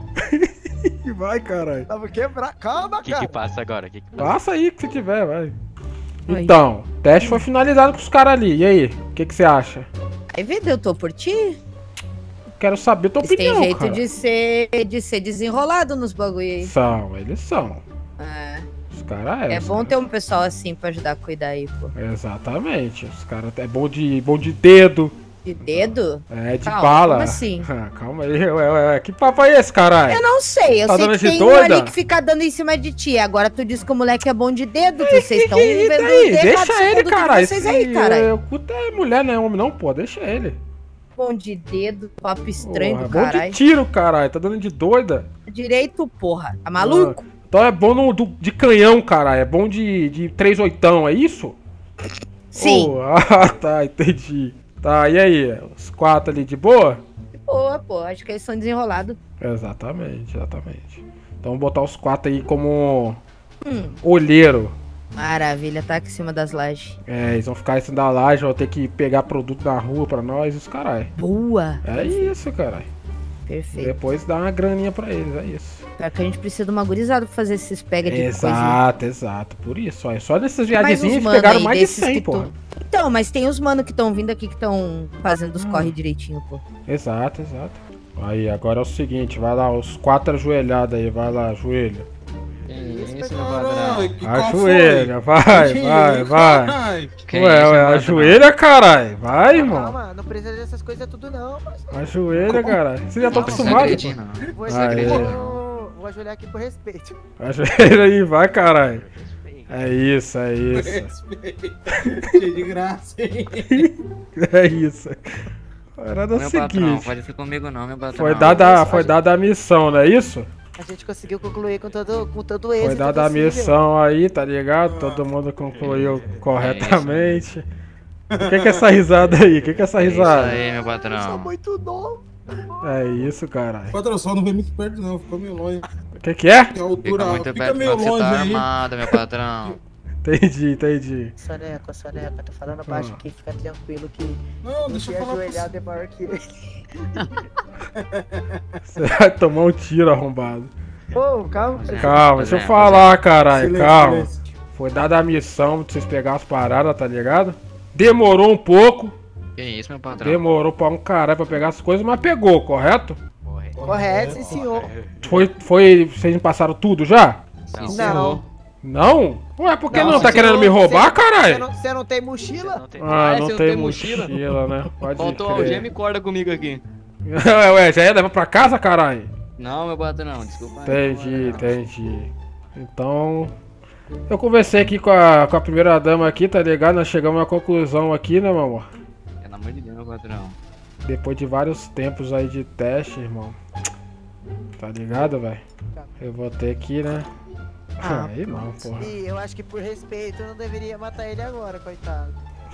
vai, caralho. Tava quebrado. Calma, O que cara. que passa agora? O que que passa? Passa aí que você tiver, vai. Oi. Então, o teste foi finalizado com os caras ali. E aí, o que que você acha? Aí, Vida, eu tô por ti. Quero saber a tua Eles opinião, têm jeito cara. de ser, de ser desenrolado nos bagulho aí. São, eles são. É, Os caras é. é os bom caras- ter um pessoal assim pra ajudar a cuidar aí, pô. Exatamente. Os caras é bom de, bom de dedo. De dedo? É, de Calma, bala. como assim? Ah, calma aí, ué, ué, ué. Que papo é esse, caralho? Eu não sei, eu Tá sei dando que de tem um doida? ali que fica dando em cima de ti. Agora tu diz que o moleque é bom de dedo, que vocês estão E vendo daí? o dedo Deixa segundo ele, de caralho. vocês aí, caralho. O puta é mulher, não é homem, não, pô. Deixa ele. Bom de dedo, papo estranho Porra, do bom de caralho. tiro, caralho. Tá dando de doida. Direito, porra. Tá maluco? Ah, então é bom no, do- de canhão, caralho. É bom de, de três oitão, é isso? Sim. Oh, ah, tá, entendi. Tá, e aí? Os quatro ali de boa? Boa, pô. Acho que eles são desenrolados. Exatamente, exatamente. Então vamos botar os quatro aí como Hum. olheiro. Maravilha, tá aqui em cima das lajes. É, eles vão ficar em cima da laje, vão ter que pegar produto na rua pra nós e os caralho. Boa. É isso, caralho. Perfeito. Depois dá uma graninha pra eles, é isso. Pior que a gente precisa de uma gurizada pra fazer esses pega de coisinha. Exato, exato. Por isso, olha. Só nesses Tem mais viagemzinhos uns eles mano pegaram aí mais de desses cem, que porra. tu- Então, mas tem os mano que estão vindo aqui que estão fazendo os Hum. corre direitinho, pô. Exato, exato. Aí, agora é o seguinte, vai lá, os quatro ajoelhados aí, vai lá, ajoelha. Que isso, meu Caralho, padrão? que qual Ajoelha, foi? vai, Que vai, isso, vai. caralho? Que Ué, isso, ué, meu ajoelha, caralho. Vai, irmão. Calma, não precisa dessas coisas tudo não. Mas... Ajoelha, caralho. Você já tá Não, não acostumado? acredito, não. Vou, Aê. vou, vou ajoelhar aqui por respeito. Ajoelha aí, vai, caralho. É isso, é isso. Respeito. Cheio de graça, hein? É isso. Era do Meu patrão, seguinte. pode ficar comigo não, meu patrão. Foi dada, foi dada a missão, não é isso? A gente conseguiu concluir com todo, com todo êxito. Foi dada a possível. missão aí, tá ligado? Todo mundo concluiu corretamente. O que que é essa risada aí? O que que é essa risada? É isso aí, meu patrão. Eu sou muito novo. É isso, caralho. Patrão, só não vem muito perto não, ficou meio longe. O que que é? A altura Fica muito fica perto meio quando você longe tá aí. armado, meu patrão. Entendi, entendi. Soneca, Soneca, tô falando baixo Ah. aqui, fica tranquilo que. Não, deixa eu falar pra você. ajoelhado é maior que ele. Você vai tomar um tiro arrombado. Ô, calma. Calma, deixa eu é, falar, caralho. Silêncio, Calma. silêncio. Foi dada a missão de vocês pegarem as paradas, tá ligado? Demorou um pouco. Que isso, meu patrão? Demorou pra um caralho pra pegar as coisas, mas pegou, correto? Correto, sim, senhor. Foi, foi. Vocês me passaram tudo já? Sim, Não. Não? Ué, por que não? Não, Tá você querendo não- me roubar, Você caralho? não, você não tem mochila? Ah, Ah, não você não tem tem mochila, mochila? né? Pode Faltou crer. algema e corda comigo aqui. Ué, ué, já ia levar pra casa, caralho? Não, meu patrão, desculpa aí. Entendi, entendi. Então, eu conversei aqui com a, com a primeira dama aqui, tá ligado? Nós chegamos a uma conclusão aqui, né, meu amor? Pelo amor de Deus, meu patrão. Depois de vários tempos aí de teste, irmão. Tá ligado, velho? Eu vou ter que, né? Ah, Aí não, porra. E eu acho que por respeito eu não deveria matar ele agora, coitado.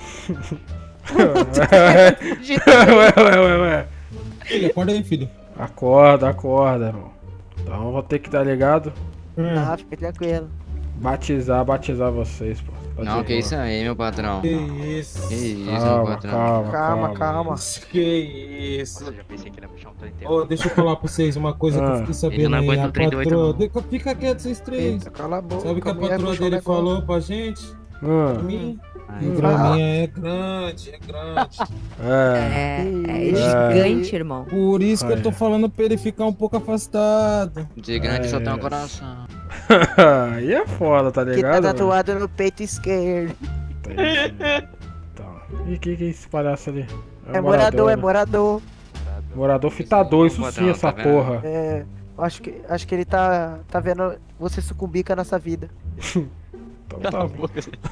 ué, ué, ué, ué. Filho, acorda aí, filho. Acorda, acorda, irmão. Então eu vou ter que, tá ligado? Ah, fica tranquilo. Batizar, batizar vocês, pô. Tá Não, de que boa. isso aí, meu patrão. Que isso. Que isso, meu Calma, patrão. calma, Calma, calma. Que isso. Eu já pensei que ele ia puxar um trem Ô, deixa eu falar pra vocês uma coisa que eu Ah. fiquei Ele sabendo não aí. aguenta A o trinta e oito patroa. não. De- Fica quieto, vocês três. Eita, cala a boca. Sabe o que a mulher patroa puxou o dele negócio. falou pra gente? Pra Ah, mim? Ai, O graminha é grande, é grande. é. É, é gigante, irmão. Por isso que eu tô Ai. falando pra ele ficar um pouco afastado. De grande só tem um É. coração. Aí é foda, tá Que tá ligado? velho? tatuado no peito esquerdo. Entendi. Então. E que que é esse palhaço ali? É morador, é né? morador. Morador fitador, isso sim, Tá essa vendo? porra. É. Acho que, acho que ele tá, tá vendo você sucumbir com a nossa vida. Então tá bom.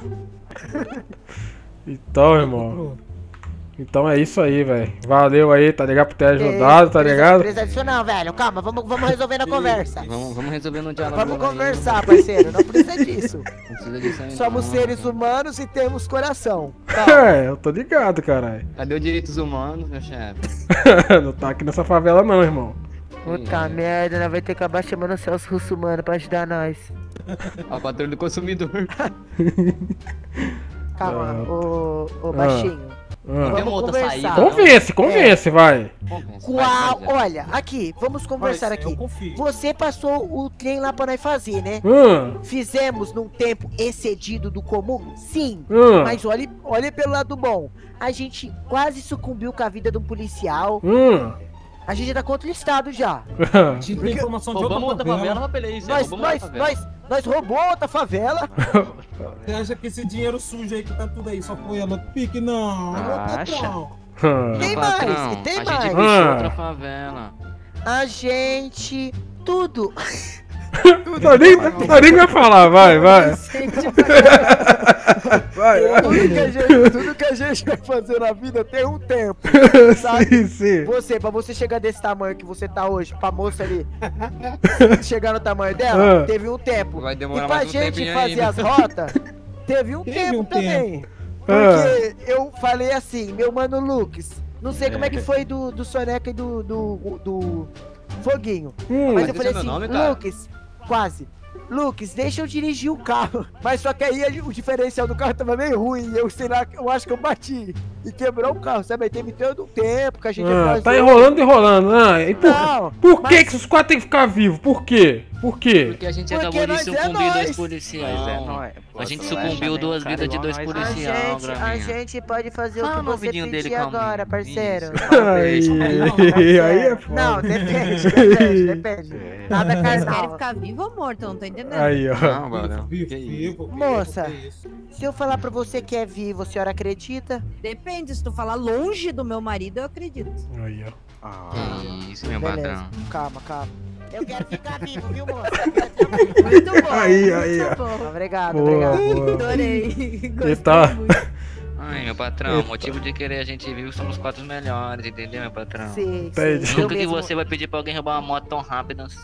Então, irmão. Então é isso aí, velho. Valeu aí, tá ligado? Por ter ajudado, tá Precisa- ligado? Precisa disso não, velho. Calma, vamos, vamos resolver na conversa. Vamos, vamos resolver no diálogo. Vamos aí. conversar, parceiro. Não precisa disso. Não precisa disso aí, Somos não. seres humanos e temos coração. Calma. É, eu tô ligado, caralho. Cadê os direitos humanos, meu chefe? Não tá aqui nessa favela não, irmão. Puta merda, nós vai ter que acabar chamando o Celso Russomano pra ajudar nós. A patrulha do consumidor. Calma, Ah. ô, ô Ah. baixinho. Ah. Tem uma outra conversar. saída. Convence, convence, vai. Qual? Olha, aqui, vamos conversar Mas, aqui. eu confio. Você passou o trem lá pra nós fazer, né? Hum, Fizemos num tempo excedido do comum? Sim. hum, Mas olhe, olhe pelo lado bom. A gente quase sucumbiu com a vida de um policial. hum. A gente tá contra o Estado já. A gente tem informação de Roubamos outra outra favela, favela. mas beleza. Nós, roubamos nós, outra favela. nós, nós roubou outra favela. Você acha que esse dinheiro sujo aí que tá tudo aí só foi ela que pique? Não, é meu Acha? patrão. Tem Meu mais, patrão, e tem a mais. gente bichou Ah. outra favela. A gente. Tudo. Tá nem, tá nem vai falar, vai, vai. Vai, vai. Tudo que, a gente, tudo que a gente vai fazer na vida tem um tempo. Sabe? Sim, sim. Você, pra você chegar desse tamanho que você tá hoje, pra moça ali chegar no tamanho dela, Ah. teve um tempo. Vai demorar E pra mais um gente tempinho fazer ainda. as rotas, teve um Teve tempo um também. Ah. Porque eu falei assim, meu mano Lucas, não sei como é que foi do, do Soneca e do, do, do Foguinho. Hum, Mas eu esse falei é meu assim, nome, cara? Lucas, quase. Lucas, deixa eu dirigir o carro. Mas só que aí o diferencial do carro tava meio ruim. Eu sei lá, eu acho que eu bati. E quebrou o carro, sabe? Aí teve todo um tempo que a gente Ah, atrasou. tá enrolando, enrolando. Ah, e por, Não, por que mas- que esses quatro tem que ficar vivos? Por quê? Por quê? Porque a gente Porque acabou de nós é sucumbir dois nós. policiais. Mas é nóis. A gente Posso sucumbiu lá, duas cara, vidas de igual dois nós, A policiais, gente, a Graminha. gente pode fazer Fala o que no você vidinho dele, pedir calminho. agora, parceiro. Aí, aí é foda. Não, depende, depende, depende. Nada Vocês querem carnal. ficar vivo ou morto? Eu não tô entendendo. Aí, ó. Não, mano. Vivo, Que isso? vivo, vivo, Moça. que isso. Se eu falar pra você que é vivo, a senhora acredita? Depende, se tu falar longe do meu marido, eu acredito. Aí, ó. Que isso, meu Beleza, patrão. calma, calma. Eu quero ficar vivo, viu, moça? Muito bom. Aí, aí, muito ó. bom. Obrigado, Boa, obrigado. boa. Adorei. Gostei tá- muito. Ai, meu patrão, o motivo de querer a gente vivo somos quatro melhores, entendeu, meu patrão? Sim, Entendi. sim. Eu Nunca que mesmo- você vai pedir pra alguém roubar uma moto tão rápido assim.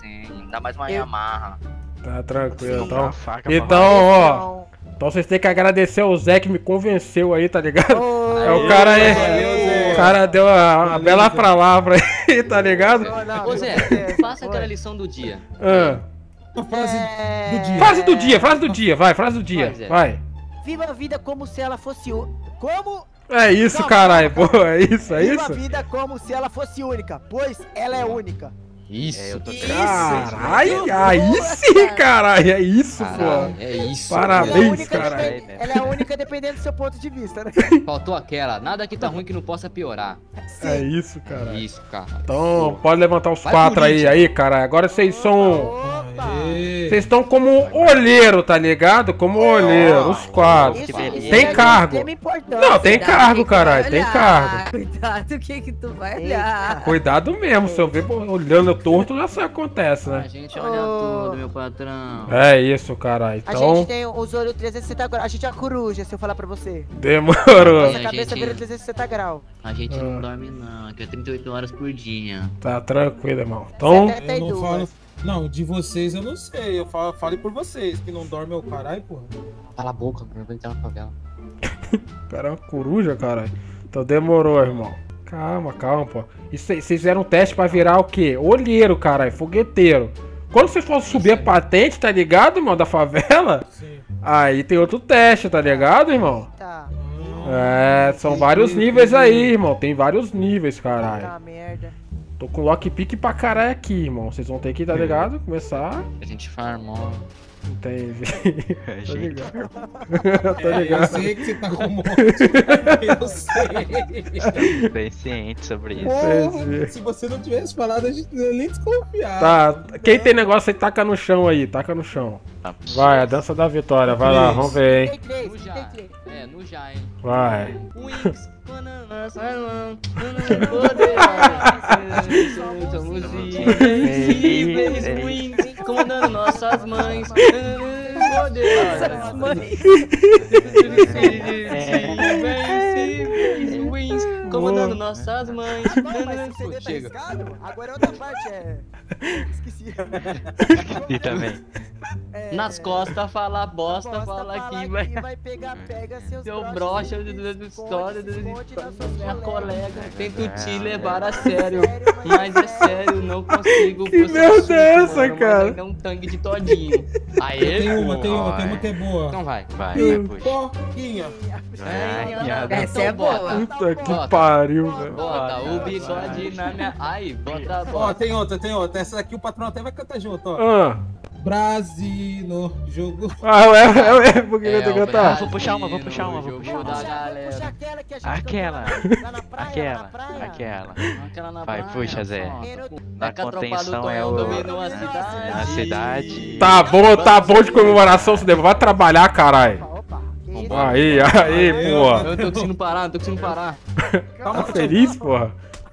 Ainda mais uma Yamaha. Tá tranquilo, então. faca, Então, ó. Então vocês têm que agradecer ao Zé que me convenceu aí, tá ligado? Ô, é o cara aí. O cara deu a, a bela palavra aí, tá ligado? Ô Zé, faça aquela lição do dia. Ah. Frase do dia. Frase do dia, frase do dia, vai, frase do dia, Vai, Zé. vai. Viva a vida como se ela fosse... u- Como? É isso, Calma, caralho, calma, pô, é isso, é Viva isso? a vida como se ela fosse única, pois ela é única. Isso. É, eu tô Caralho, aí sim, caralho, é isso, Caralho, pô. é isso. Ela é Parabéns, única, caralho. depen- ela é única dependendo do seu ponto de vista, né? Faltou aquela. Nada que tá ruim que não possa piorar. É isso, cara. Isso, cara. Então, pode levantar os Vai, quatro aí, Corinthians. aí, cara. Agora vocês são. Aê. Vocês estão como olheiro, tá ligado? Como olheiro, os quatro. Isso- beleza. isso Tem é de cargo. extrema importância. Não, tem Cuidado, cargo, que tu vai caralho, tem olhar. cargo. Cuidado o que que tu vai Eita. olhar. Cuidado mesmo, se eu ver olhando torto, já sei o que acontece, A né? gente olha tudo, meu patrão. É isso, caralho. A Então, gente tem os olhos trezentos e sessenta graus. A gente é a coruja, se eu falar pra você. demorou. Nossa a cabeça gente- vira trezentos e sessenta graus. A gente Ah. não dorme não, que é trinta e oito horas por dia. Tá tranquilo, irmão. Então, Eu não falo. Não, de vocês eu não sei. Eu falo, fale por vocês, que não dorme é o caralho, porra. Cala a boca, eu vou entrar na favela. cara, é uma coruja, caralho. Então demorou, irmão. Calma, calma, pô. E vocês fizeram um teste pra virar o quê? Olheiro, caralho, fogueteiro. Quando você for subir a patente, tá ligado, irmão, da favela? Sim. Aí tem outro teste, tá ligado, irmão? Tá. É, são vários níveis aí, irmão. Tem vários níveis, caralho. Tá merda. Tô com lockpick pra caralho aqui, irmão. Vocês vão ter que, tá ligado? Começar. A gente farmou. Entendi. Tá Gente. ligado? Tá É, eu ligado? sei que você tá com um monte. Eu sei. Bem ciente sobre isso. Porra, se você não tivesse falado, a gente não ia nem desconfiar. Tá, quem tem negócio aí, taca no chão aí, taca no chão. Vai, a dança da vitória, vai lá, vamos ver, hein. Tem três, No tem já. três. É, no já, hein. Vai. Wings, bananas, salão, poderosos, somos invencíveis, Wings, comandando nossas mães, poderosas, invencíveis, Wings, comandando nossas mães. Não, mas se o C D tá Chega. riscado, agora é outra parte, é... Esqueci. E também. É, Nas costas fala bosta, Bosta, fala fala que vai. que vai pegar, pega seus Seu broches, brocha se do esconde, história se esconde nas suas minha colegas. colega. Tento te levar a sério, mas é sério, não consigo. Que você merda suco, é essa, mano, mas cara? ainda é um tangue de todinho. Aê, Tem uma, pô. tem uma, tem uma que é boa. Então vai. Vai, vai, puxa. Pipoquinha. É, Essa é bota. boa. Puta que Bota. pariu, velho. Bota o bigode na minha. Ai, bota, Ó, bota. tem outra, tem outra. Essa daqui o patrão até vai cantar junto, ó. Ah, Brasino, jogo. ah ué, ué, por que eu É, tenho que o cantar? Vou puxar uma, vou puxar uma, vou Jogo puxar uma. da Puxa, galera. puxa aquela que a gente Aquela. cantou lá na praia, Aquela, lá na praia. aquela. Aquela na Vai, praia, puxa, Zé. pronto. Na É que a tropa do contenção é Tonhão o... dominou a cidade. A cidade. Tá bom, tá bom de comemoração, você vai trabalhar, caralho. Opa, que isso? Aí, aí, porra. Eu não tô conseguindo parar, não tô conseguindo parar. Tá feliz, porra?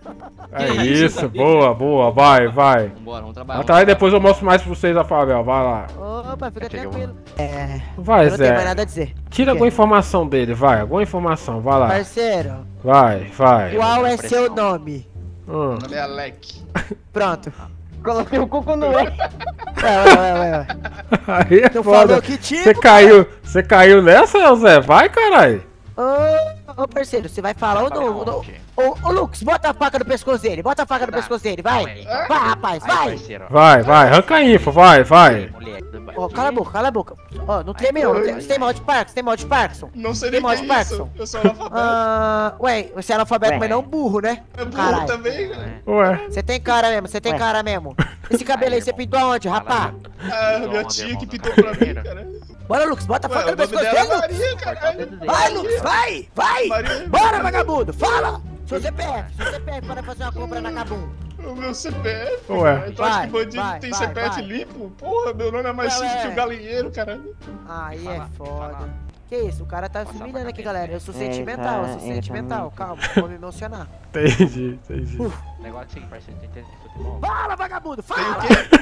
É isso, boa, boa, vai, vai. Vambora, vamos trabalhar. Até aí depois eu mostro mais pra vocês a favela, vai lá. Opa, fica Chega, tranquilo. É, Vai, eu não tenho mais Zé. nada a dizer. Tira alguma informação dele, vai, alguma informação, vai lá. Parceiro, Vai, vai. qual é seu nome? Hum. Nome é Alec. Pronto. Coloquei o cuco no E. Vai, vai, vai, vai, vai. Aí é Tu foda. falou que tipo? Você caiu, você caiu nessa, Zé? Vai, caralho. Ô, ô, parceiro, você vai falar ou não? não- Ô, ô, Lucas, bota a faca no pescoço dele, bota a faca no pescoço dele, vai. Vai, rapaz, vai. Vai, vai, arranca a info, vai, vai. Ó, cala a boca, cala a boca. Ó, não treme não, não treme. Você tem mal de Parkinson, tem mal de Parkinson? Não sei Tem nem mal que de é isso. Parkinson? Eu sou analfabeto. Ah, ué, você é analfabeto, mas não burro, né? É burro Caralho. também, né? Ué. Você tem cara mesmo, você tem cara mesmo. Esse cabelo aí você pintou aonde, rapá? Ah, minha tia que pintou pra mim, cara. Bora, Lucas, bota a Ué, faca o no nome pescoço dela é dele, Lucas. Maria, caralho. Vai, Lucas, vai, vai. Maria. Bora, vagabundo, fala. Seu C P F, seu C P F para fazer uma compra na Kabum. O meu C P F? Ué. cara. Então acho Vai, que bandido vai, tem vai, C P F vai. limpo? Porra, meu nome é mais Ué, simples que ué. o galinheiro, caralho. Aí é foda. Que isso, o cara tá se humilhando aqui, galera. Eu sou sentimental, eu sou sentimental. Calma, vou me emocionar. Entendi, entendi. Negócio assim, parceiro, tem que ter futebol. Fala, vagabundo, Tem o fala.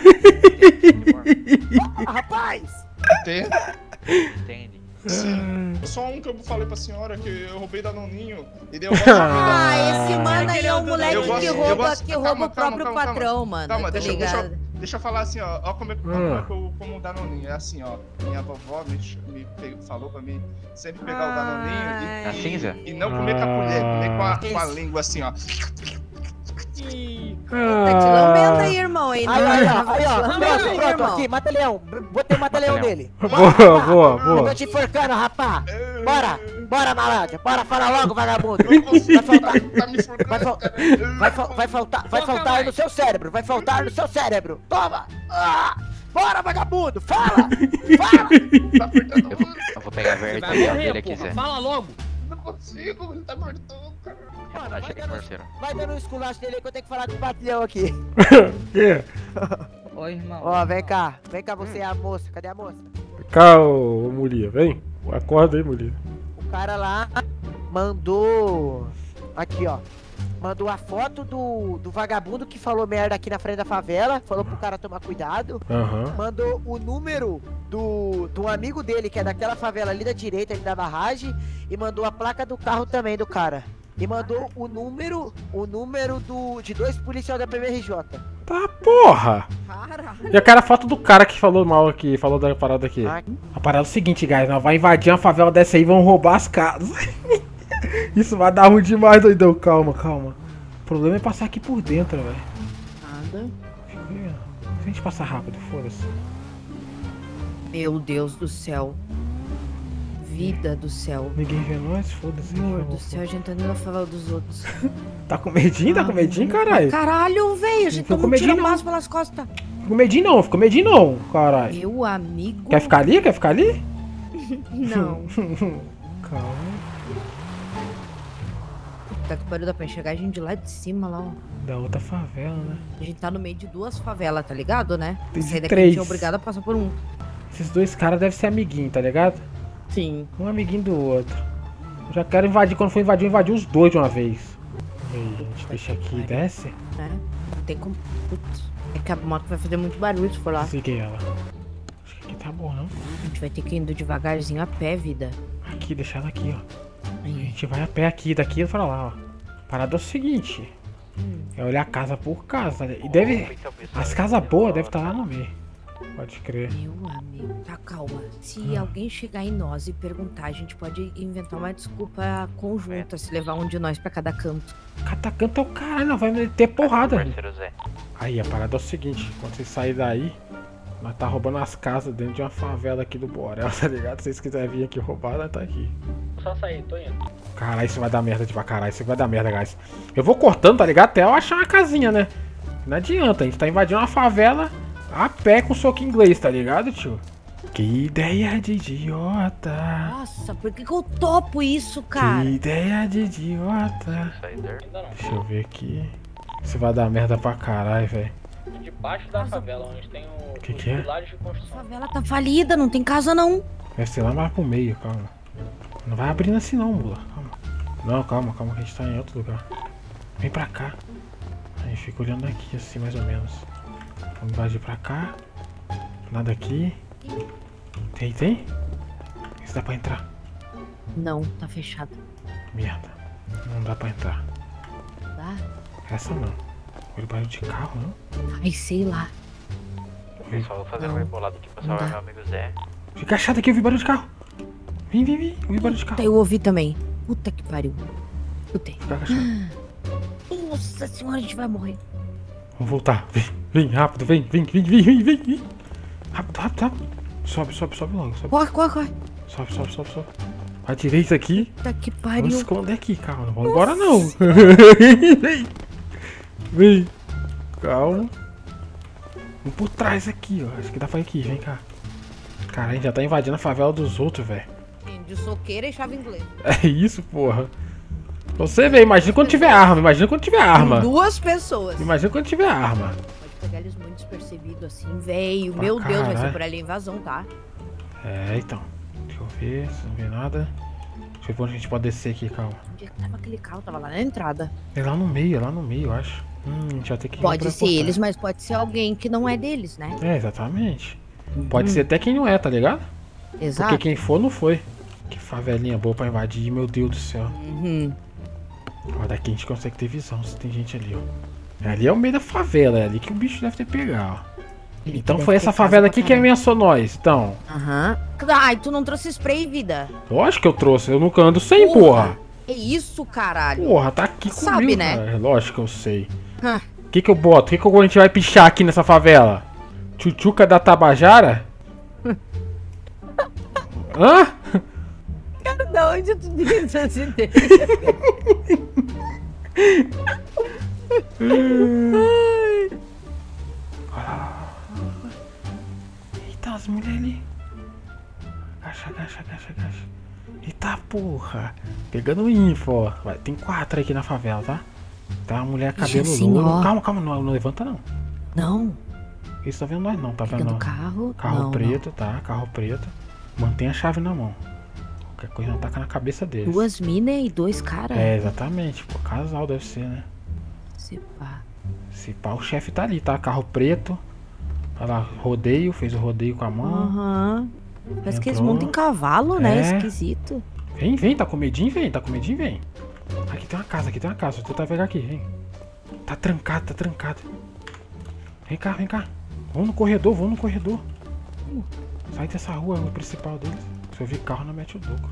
quê? Fala, rapaz. Tem? Entende? Sim. Só um que eu falei pra senhora que eu roubei da Noninho e deu Ah, esse mano aí é um moleque Eu gosto- que eu rouba, gosto- que calma, rouba o calma, próprio calma, calma. patrão, mano. Calma, Tá deixa, eu- deixa, ligado? eu- Deixa eu falar assim, ó. Ó como, é, Hum. como, como o Danoninho. É assim, ó. Minha vovó me, me pegou, falou pra mim sempre pegar o Danoninho e, A cinza? e não comer com a colher, comer com a, com a Isso. língua assim, ó. Tá te lambendo aí, irmão. Aí, Aí, não, aí, não, ó, aí, ó. não, Pronto, não, pronto, irmão. aqui, mata-leão. B- Botei o mata-leão dele. Boa, boa, Eu boa. tô te enforcando, rapá. Bora, bora, malandro. Bora, fala logo, vagabundo. Vai faltar, vai, fal- vai, fal- vai faltar, vai faltar no seu cérebro. Vai faltar no seu cérebro. Toma. Ah, bora, vagabundo. Fala, fala. Eu vou, eu vou pegar a verde Vai se morrer, ele porra. quiser. Fala logo. Não consigo, ele tá mortão, cara. Mano, Relaxa vai aí, dando, parceiro. vai dando um esculacho dele aí que eu tenho que falar com o patrão aqui. Que? Oi, irmão. Ó, vem cá. Vem cá, você é a moça. Cadê a moça? Cá, ô, ô Mulia, vem. Acorda aí, Mulia. O cara lá mandou. Aqui, ó. Mandou a foto do, do vagabundo que falou merda aqui na frente da favela. Falou pro cara tomar cuidado. Aham. Mandou o número do, do amigo dele, que é daquela favela ali da direita, ali da barragem. E mandou a placa do carro também do cara. E mandou o número, o número do, de dois policiais da P M R J. Tá, porra. E eu quero a foto do cara que falou mal aqui, falou da parada aqui. Ah. A parada é o seguinte, guys, nós vai invadir uma favela dessa aí e vão roubar as casas. Isso vai dar ruim demais, doidão. Calma, calma. O problema é passar aqui por dentro, velho. Nada. Se a gente passar rápido, foda-se. Meu Deus do céu. Vida do céu. Ninguém vê nós, foda-se. Senhor do céu, a gente tá indo na favela dos outros. Tá com medinho? Tá com medinho, caralho? Caralho, velho, a gente Ficou tá com um medinho, tiro pelas costas. Ficou medinho não, ficou medinho não, caralho. Meu amigo. Quer ficar ali? Quer ficar ali? Não. Calma. Puta que pariu, dá pra enxergar a gente de lá de cima, lá, ó. Da outra favela, né? A gente tá no meio de duas favelas, tá ligado, né? Tem de Sair daqui a três. gente é obrigado a passar por um. Esses dois caras devem ser amiguinhos, tá ligado? Sim. Um amiguinho do outro. Eu já quero invadir, quando for invadir, eu invadir os dois de uma vez. E aí, gente, deixa aqui e desce. É, não tem como. Putz, é que a moto vai fazer muito barulho se for lá. Desliguei ela. Acho que aqui tá bom, não? A gente vai ter que ir indo devagarzinho a pé, vida. Aqui, deixa ela aqui, ó. A gente vai a pé aqui, daqui pra lá, ó. A parada é o seguinte. Hum. É olhar casa por casa. E deve... As casas boas devem estar lá no meio. Pode crer. Meu amigo, tá, calma. Se alguém chegar em nós e perguntar, a gente pode inventar uma desculpa conjunta, se levar um de nós pra cada canto. Cada canto é o caralho, não vai meter porrada. Parceiro Zé. Aí, a parada é o seguinte, quando vocês saírem daí, nós tá roubando as casas dentro de uma favela aqui do Borel, tá ligado? Se vocês quiserem vir aqui roubar, nós tá aqui. Só sair, tô indo. Caralho, isso vai dar merda de pra caralho, isso vai dar merda, guys. Eu vou cortando, tá ligado? Até eu achar uma casinha, né? Não adianta, a gente tá invadindo uma favela a pé com soco inglês, tá ligado, tio? Que ideia de idiota. Nossa, por que que eu topo isso, cara? Que ideia de idiota. Deixa eu ver aqui. Isso vai dar merda pra caralho, velho. Debaixo da favela, onde tem o Que que é? pilares de construção. A favela tá falida, não tem casa não. Deve ser lá mais pro meio, calma. Não vai abrindo assim não, mula. Calma. Não, calma, calma que a gente tá em outro lugar. Vem pra cá. Aí fica olhando aqui assim, mais ou menos. Vamos invadir pra cá. Nada aqui. Tem, tem? Isso dá pra entrar. Não, tá fechado. Merda. Não dá pra entrar. Dá? Essa não. Foi barulho de carro, não? Ai, sei lá. Pessoal, vou fazer Não. um rebolado aqui pra Não salvar dá. meu amigo Zé. Fica chato aqui, eu vi barulho de carro. Vem, vem, vem. Eu vi barulho de carro. Eu ouvi também. Puta que pariu. Escutei. Fica agachado. Nossa senhora, a gente vai morrer. Vamos voltar. Vem, vem, rápido, vem, vem, vem, vem, vem, vem, vem. Rápido, rápido, rápido. Sobe, sobe, sobe logo. Sobe, Corre, corre, corre. sobe, sobe, sobe. sobe. Pra direita aqui. Puta que Vamos pariu. esconder aqui, calma. Não vamos embora, não. Vem. Vem. Calma. Vamos por trás aqui, ó. Acho que dá pra ir aqui, vem cá. Cara, a gente já tá invadindo a favela dos outros, velho. De soqueira e chave inglesa. É isso, porra. Você vê, imagina quando tiver arma. Imagina quando tiver arma. Duas pessoas. Imagina quando tiver arma. Pode pegar eles muito despercebidos assim, velho. Pra Meu Deus, vai ser caralho. por ali a invasão, tá? É, então. Deixa eu ver, se não vê nada. Deixa eu ver onde a gente pode descer aqui, calma. Onde é que tava aquele carro? Tava lá na entrada. É lá no meio, é lá no meio, eu acho. Hum, a gente vai ter que ir Pode pra ser porta. eles, mas pode ser alguém que não é deles, né? É, exatamente. Pode ser até quem não é, tá ligado? Exato. Porque quem for, não foi. Que favelinha boa pra invadir, meu Deus do céu. Uhum. Ó, daqui a gente consegue ter visão se tem gente ali, ó. Ali é o meio da favela, é ali que o bicho deve ter pegado, ó. Então foi essa favela aqui que ameaçou nós, então. Aham. Ai, tu não trouxe spray, vida? Lógico que eu trouxe, eu nunca ando sem, porra. É isso, caralho. Porra, tá aqui comigo, Sabe, né? cara. Lógico que eu sei. Hã. O que que eu boto? O que que a gente vai pichar aqui nessa favela? Tchutchuca da Tabajara? Hã? Cara, da onde tu tem essas ideias? Eita, as mulheres ali. Agacha, agacha, agacha, agacha. Eita porra. Pegando info, ó. Vai, tem quatro aqui na favela, tá? Tá uma mulher cabelo assim, louro. ó. Calma, calma, não, não levanta não. Não. Eles tá vendo nós não, tá Pegando vendo? carro? Carro Não, preto, tá? Carro preto. Mantém a chave na mão. Qualquer coisa não taca na cabeça deles. Duas minas e dois caras? É, exatamente. Pô, casal deve ser, né? Se pá. Se pá, o chefe tá ali, tá? Carro preto. Olha lá, rodeio, fez o rodeio com a mão. Aham. Parece que eles Entrou. montam em cavalo, né? É. Esquisito. Vem, vem, tá com medinho, vem, tá com medinho, vem. Aqui tem uma casa, aqui tem uma casa, vou tentar pegar aqui, vem. Tá trancado, tá trancado. Vem cá, vem cá. Vamos no corredor, vamos no corredor. Uh, sai dessa rua, é o principal deles. Se eu vir carro, não mete o doco.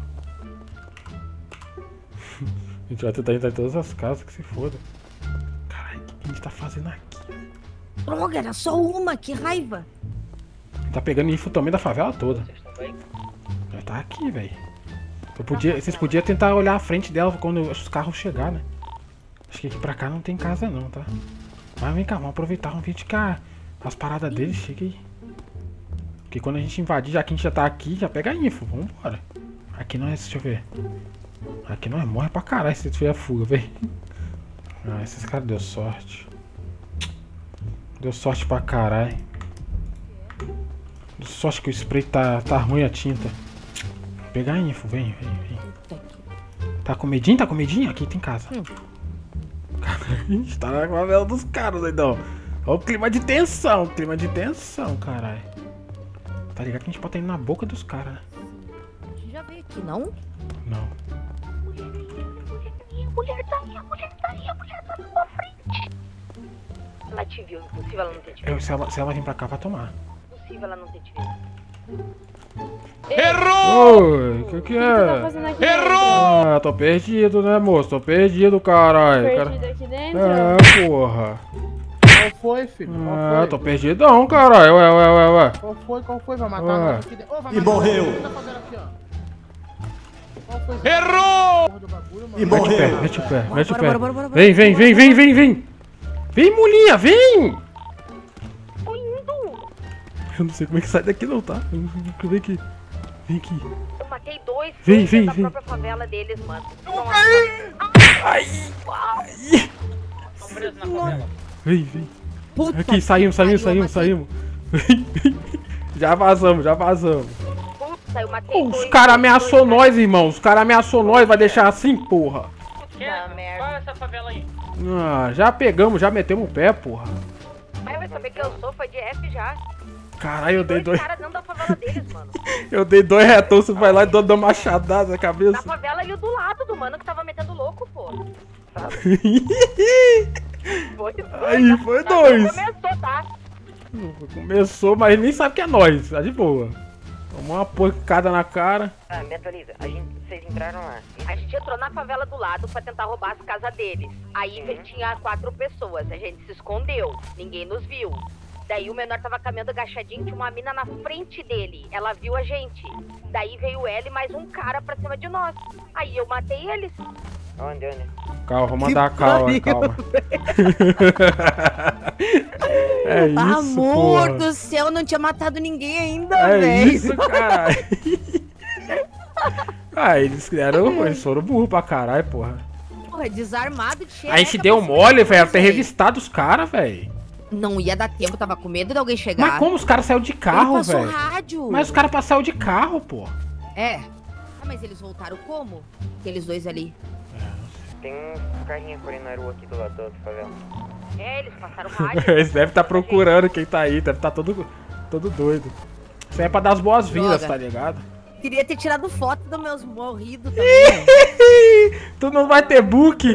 A gente vai tentar entrar em todas as casas, que se foda. Caralho, o que a gente tá fazendo aqui? Droga, era só uma, que raiva. Tá pegando info também da favela toda. Já tá aqui, velho. Podia, vocês podiam tentar olhar a frente dela quando os carros chegar, né? Acho que aqui pra cá não tem casa não, tá? Mas vem cá, vamos aproveitar, vamos verificar as paradas deles, chega aí. Porque quando a gente invadir, já que a gente já tá aqui, já pega a info, vambora. Aqui nós, deixa eu ver. Aqui nós morre pra caralho se tiver fuga, vem. Ah, esses caras deu sorte. Deu sorte pra caralho. Deu sorte que o spray tá, tá ruim a tinta. Vou pegar a info, vem, vem, vem. Tá com medinho? Tá com medinho? Aqui tem casa. Hum. Cara, a gente tá na favela dos caras, doidão. Olha o clima de tensão, clima de tensão, caralho. Tá ligado que a gente pode estar indo na boca dos caras, né? A gente já veio aqui, não? Não. A mulher tá aí, a mulher tá aí, a mulher tá na sua frente. Ela te viu, impossível ela não ter te visto. Eu, se, ela, se ela vir pra cá, vai tomar. Impossível ela não ter te visto. Oi, o que que é? tá fazendo aqui Errou! Ah, tô perdido, né, moço? Tô perdido, caralho. Perdido cara... aqui dentro? É, porra. Qual foi, filho? Qual Ah, foi? tô perdidão, caralho. Ué, ué, ué, ué. Qual foi? Qual foi? Vai matar Ué. nós aqui dentro. Ô, vai E matar morreu. nós. O que tá fazendo aqui, ó? Qual foi? Errou! E Mete o pé, mete o pé, mete o Bora, pé. bora, bora, bora, Vem, vem, vem, vem, vem, vem. Vem, mulinha, vem. Tô indo. Eu não sei como é que sai daqui não, tá? Vem aqui. Vem aqui. Eu matei dois Vem, filhos vem, da vem. própria favela deles, mano. Eu vou cair! Ai! Estão presos na favela. Vem, vem. Puta Aqui, saímos, saímos, pariu, saímos, saímos. Vem, vem. Já vazamos, já vazamos. Puta, eu matei Os dois. caras ameaçou nós, irmão. Os caras ameaçou nós, vai deixar assim, porra. Qual é essa favela aí? Ah, já pegamos, já metemos o pé, porra. Mas vai saber que eu sou, foi de F já. Caralho, eu dei Dois dois. caras dentro da favela deles, mano. Eu dei dois retão, você vai lá e dá uma machadada na Na cabeça. favela e o do lado do mano que tava metendo louco, pô. Foi dois. Aí, foi Tá, dois. Começou, tá? Começou, mas nem sabe que é nós. Tá de boa. Tomou uma porcada na cara. Ah, me atualiza. A gente, vocês entraram lá. A gente entrou na favela do lado pra tentar roubar as casas deles. Aí tinha quatro pessoas. A gente se escondeu. Ninguém nos viu. Daí o menor tava caminhando agachadinho, tinha uma mina na frente dele. Ela viu a gente. Daí veio ela e mais um cara pra cima de nós. Aí eu matei eles. Onde, onde? Calma, vou mandar a calma, pariu, calma. É isso, Amor porra. do céu, eu não tinha matado ninguém ainda, É velho. isso, caralho. Ah, eles eram, eles foram burros pra caralho, porra. Porra, desarmado de cheio. A gente deu mole, velho, até revistado os caras, velho. Não ia dar tempo, tava com medo de alguém chegar. Mas como os caras saíram de carro, Ele passou velho? rádio. Mas os caras passaram de carro, pô. É. Ah, mas eles voltaram como? Aqueles dois ali. Tem um carrinho correndo na rua aqui do lado da outra favela. É, eles passaram rádio. Eles devem estar procurando quem tá aí, deve estar todo, todo doido. Isso aí é pra dar as boas-vindas, Droga. tá ligado? Queria ter tirado foto dos meus morridos também. Tu não vai ter book?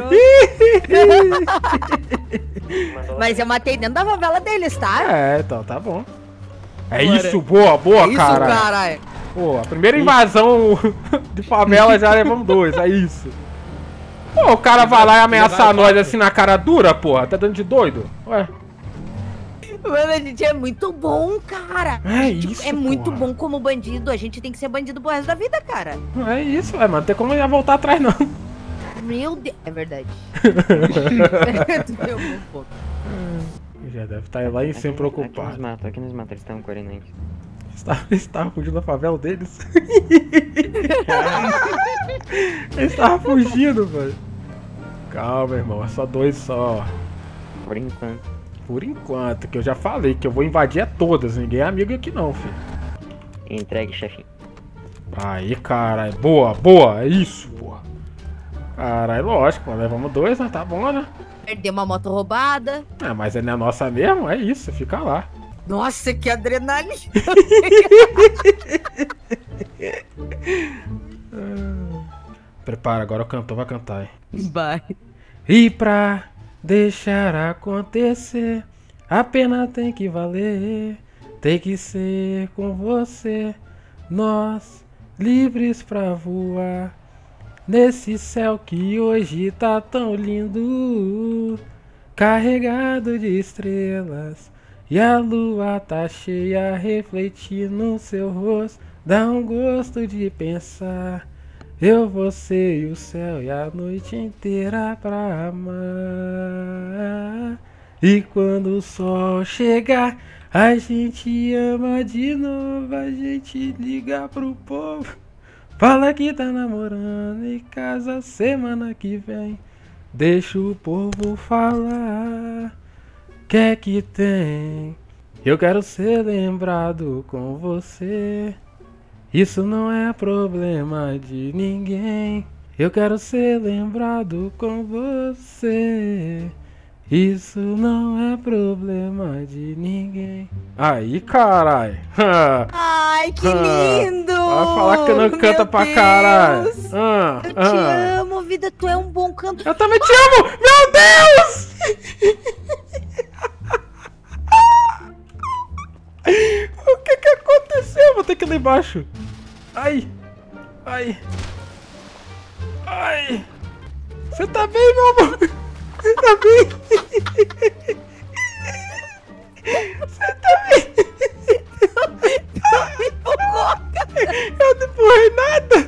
Mas eu matei dentro da favela deles, tá? É, então tá bom. É Bora. isso, boa, boa, É isso, cara. caralho. Pô, a primeira invasão de favela já levamos dois, é isso. Pô, o cara vai lá e ameaçar nós assim na cara dura, porra. Tá dando de doido? Ué. Mano, a gente é muito bom, cara. É Tipo, isso, É muito porra. bom como bandido. A gente tem que ser bandido pro resto da vida, cara. É isso, ué, mano. Não tem como já voltar atrás, não. Meu Deus. É verdade. Tu deu um bom ponto. Já deve estar lá em cima Aqui nos preocupado. matos, aqui nos matos, eles estão correndo aí. Eles estavam fugindo da favela deles. Eles estavam fugindo, velho. Calma, irmão. É só dois só. Por enquanto. Por enquanto, que eu já falei que eu vou invadir é todas. Ninguém é amigo aqui não, filho. Entregue, chefinho. Aí, caralho. Boa, boa. É isso, porra. Caralho, lógico, mano. Levamos dois, né? Tá bom, né? Perdeu uma moto roubada. É, mas é não é nossa mesmo? É isso, fica lá. Nossa, que adrenalina. Prepara, agora o cantor vai cantar, hein? Vai. E pra deixar acontecer, a pena tem que valer. Tem que ser com você, nós livres pra voar. Nesse céu que hoje tá tão lindo, carregado de estrelas. E a lua tá cheia, refletindo no seu rosto. Dá um gosto de pensar. Eu, você e o céu e a noite inteira pra amar. E quando o sol chegar, a gente ama de novo. A gente liga pro povo, fala que tá namorando e casa semana que vem. Deixa o povo falar. Que é que tem? Eu quero ser lembrado com você. Isso não é problema de ninguém. Eu quero ser lembrado com você. Isso não é problema de ninguém. Aí, carai. Ai, que lindo! Vai falar que não Meu canta pra Deus. caralho. Ah, Eu te ah. amo, vida. Tu é um bom cantor. Eu também te amo! Meu Deus! O que que aconteceu? Vou ter que ir lá embaixo. Ai. Ai. Ai. Você tá bem, meu amor? Você tá bem? Você tá bem? Eu não empurrei nada.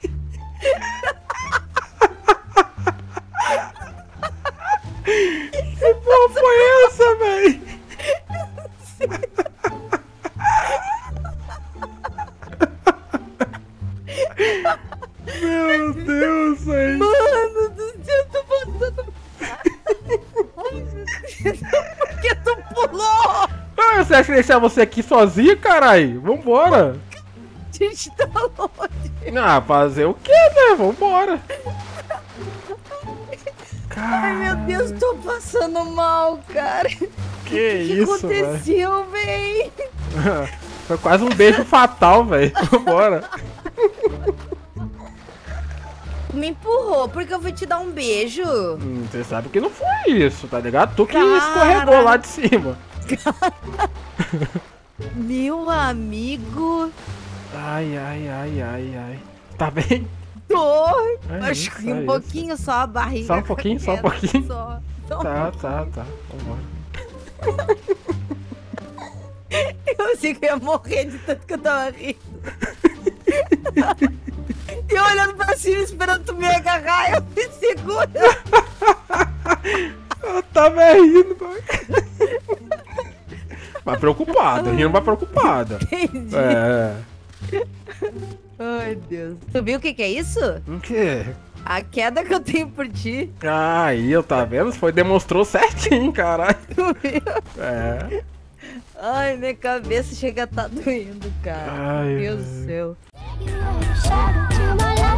Que porra foi essa, véi? Meu Deus, velho. Mano do céu, eu tô passando. Por que tu pulou? Ah, você acha que deixar você aqui sozinho, caralho? Vambora. A gente tá longe. Ah, fazer o que, né? Vambora. Ai, meu Deus, tô passando mal, cara. Que, que isso, velho? aconteceu, véi? Foi quase um beijo fatal, velho. Vambora. Me empurrou porque eu fui te dar um beijo. Hum, você sabe que não foi isso, tá ligado? Tu que Cara. escorregou lá de cima. Meu amigo. Ai, ai, ai, ai, ai. Tá bem? Tô. É Acho isso, que é um isso. pouquinho só a barriga. Só um pouquinho, só um pouquinho. Só, só um Tá, pouquinho. tá, tá. Vambora. Eu pensei que eu ia morrer de tanto que eu tava rindo. E eu olhando pra cima esperando tu me agarrar, eu me seguro. Eu tava rindo, mano. Mas preocupada, rindo, mas preocupada. Entendi. É. Ai, Deus. Tu viu o que que é isso? O quê? A queda que eu tenho por ti. Aí, eu tá vendo? Foi, demonstrou certinho, caralho. Tu viu? É. Ai, minha cabeça chega a tá doendo, cara. Ai, Meu Deus do céu. Shadow to my life.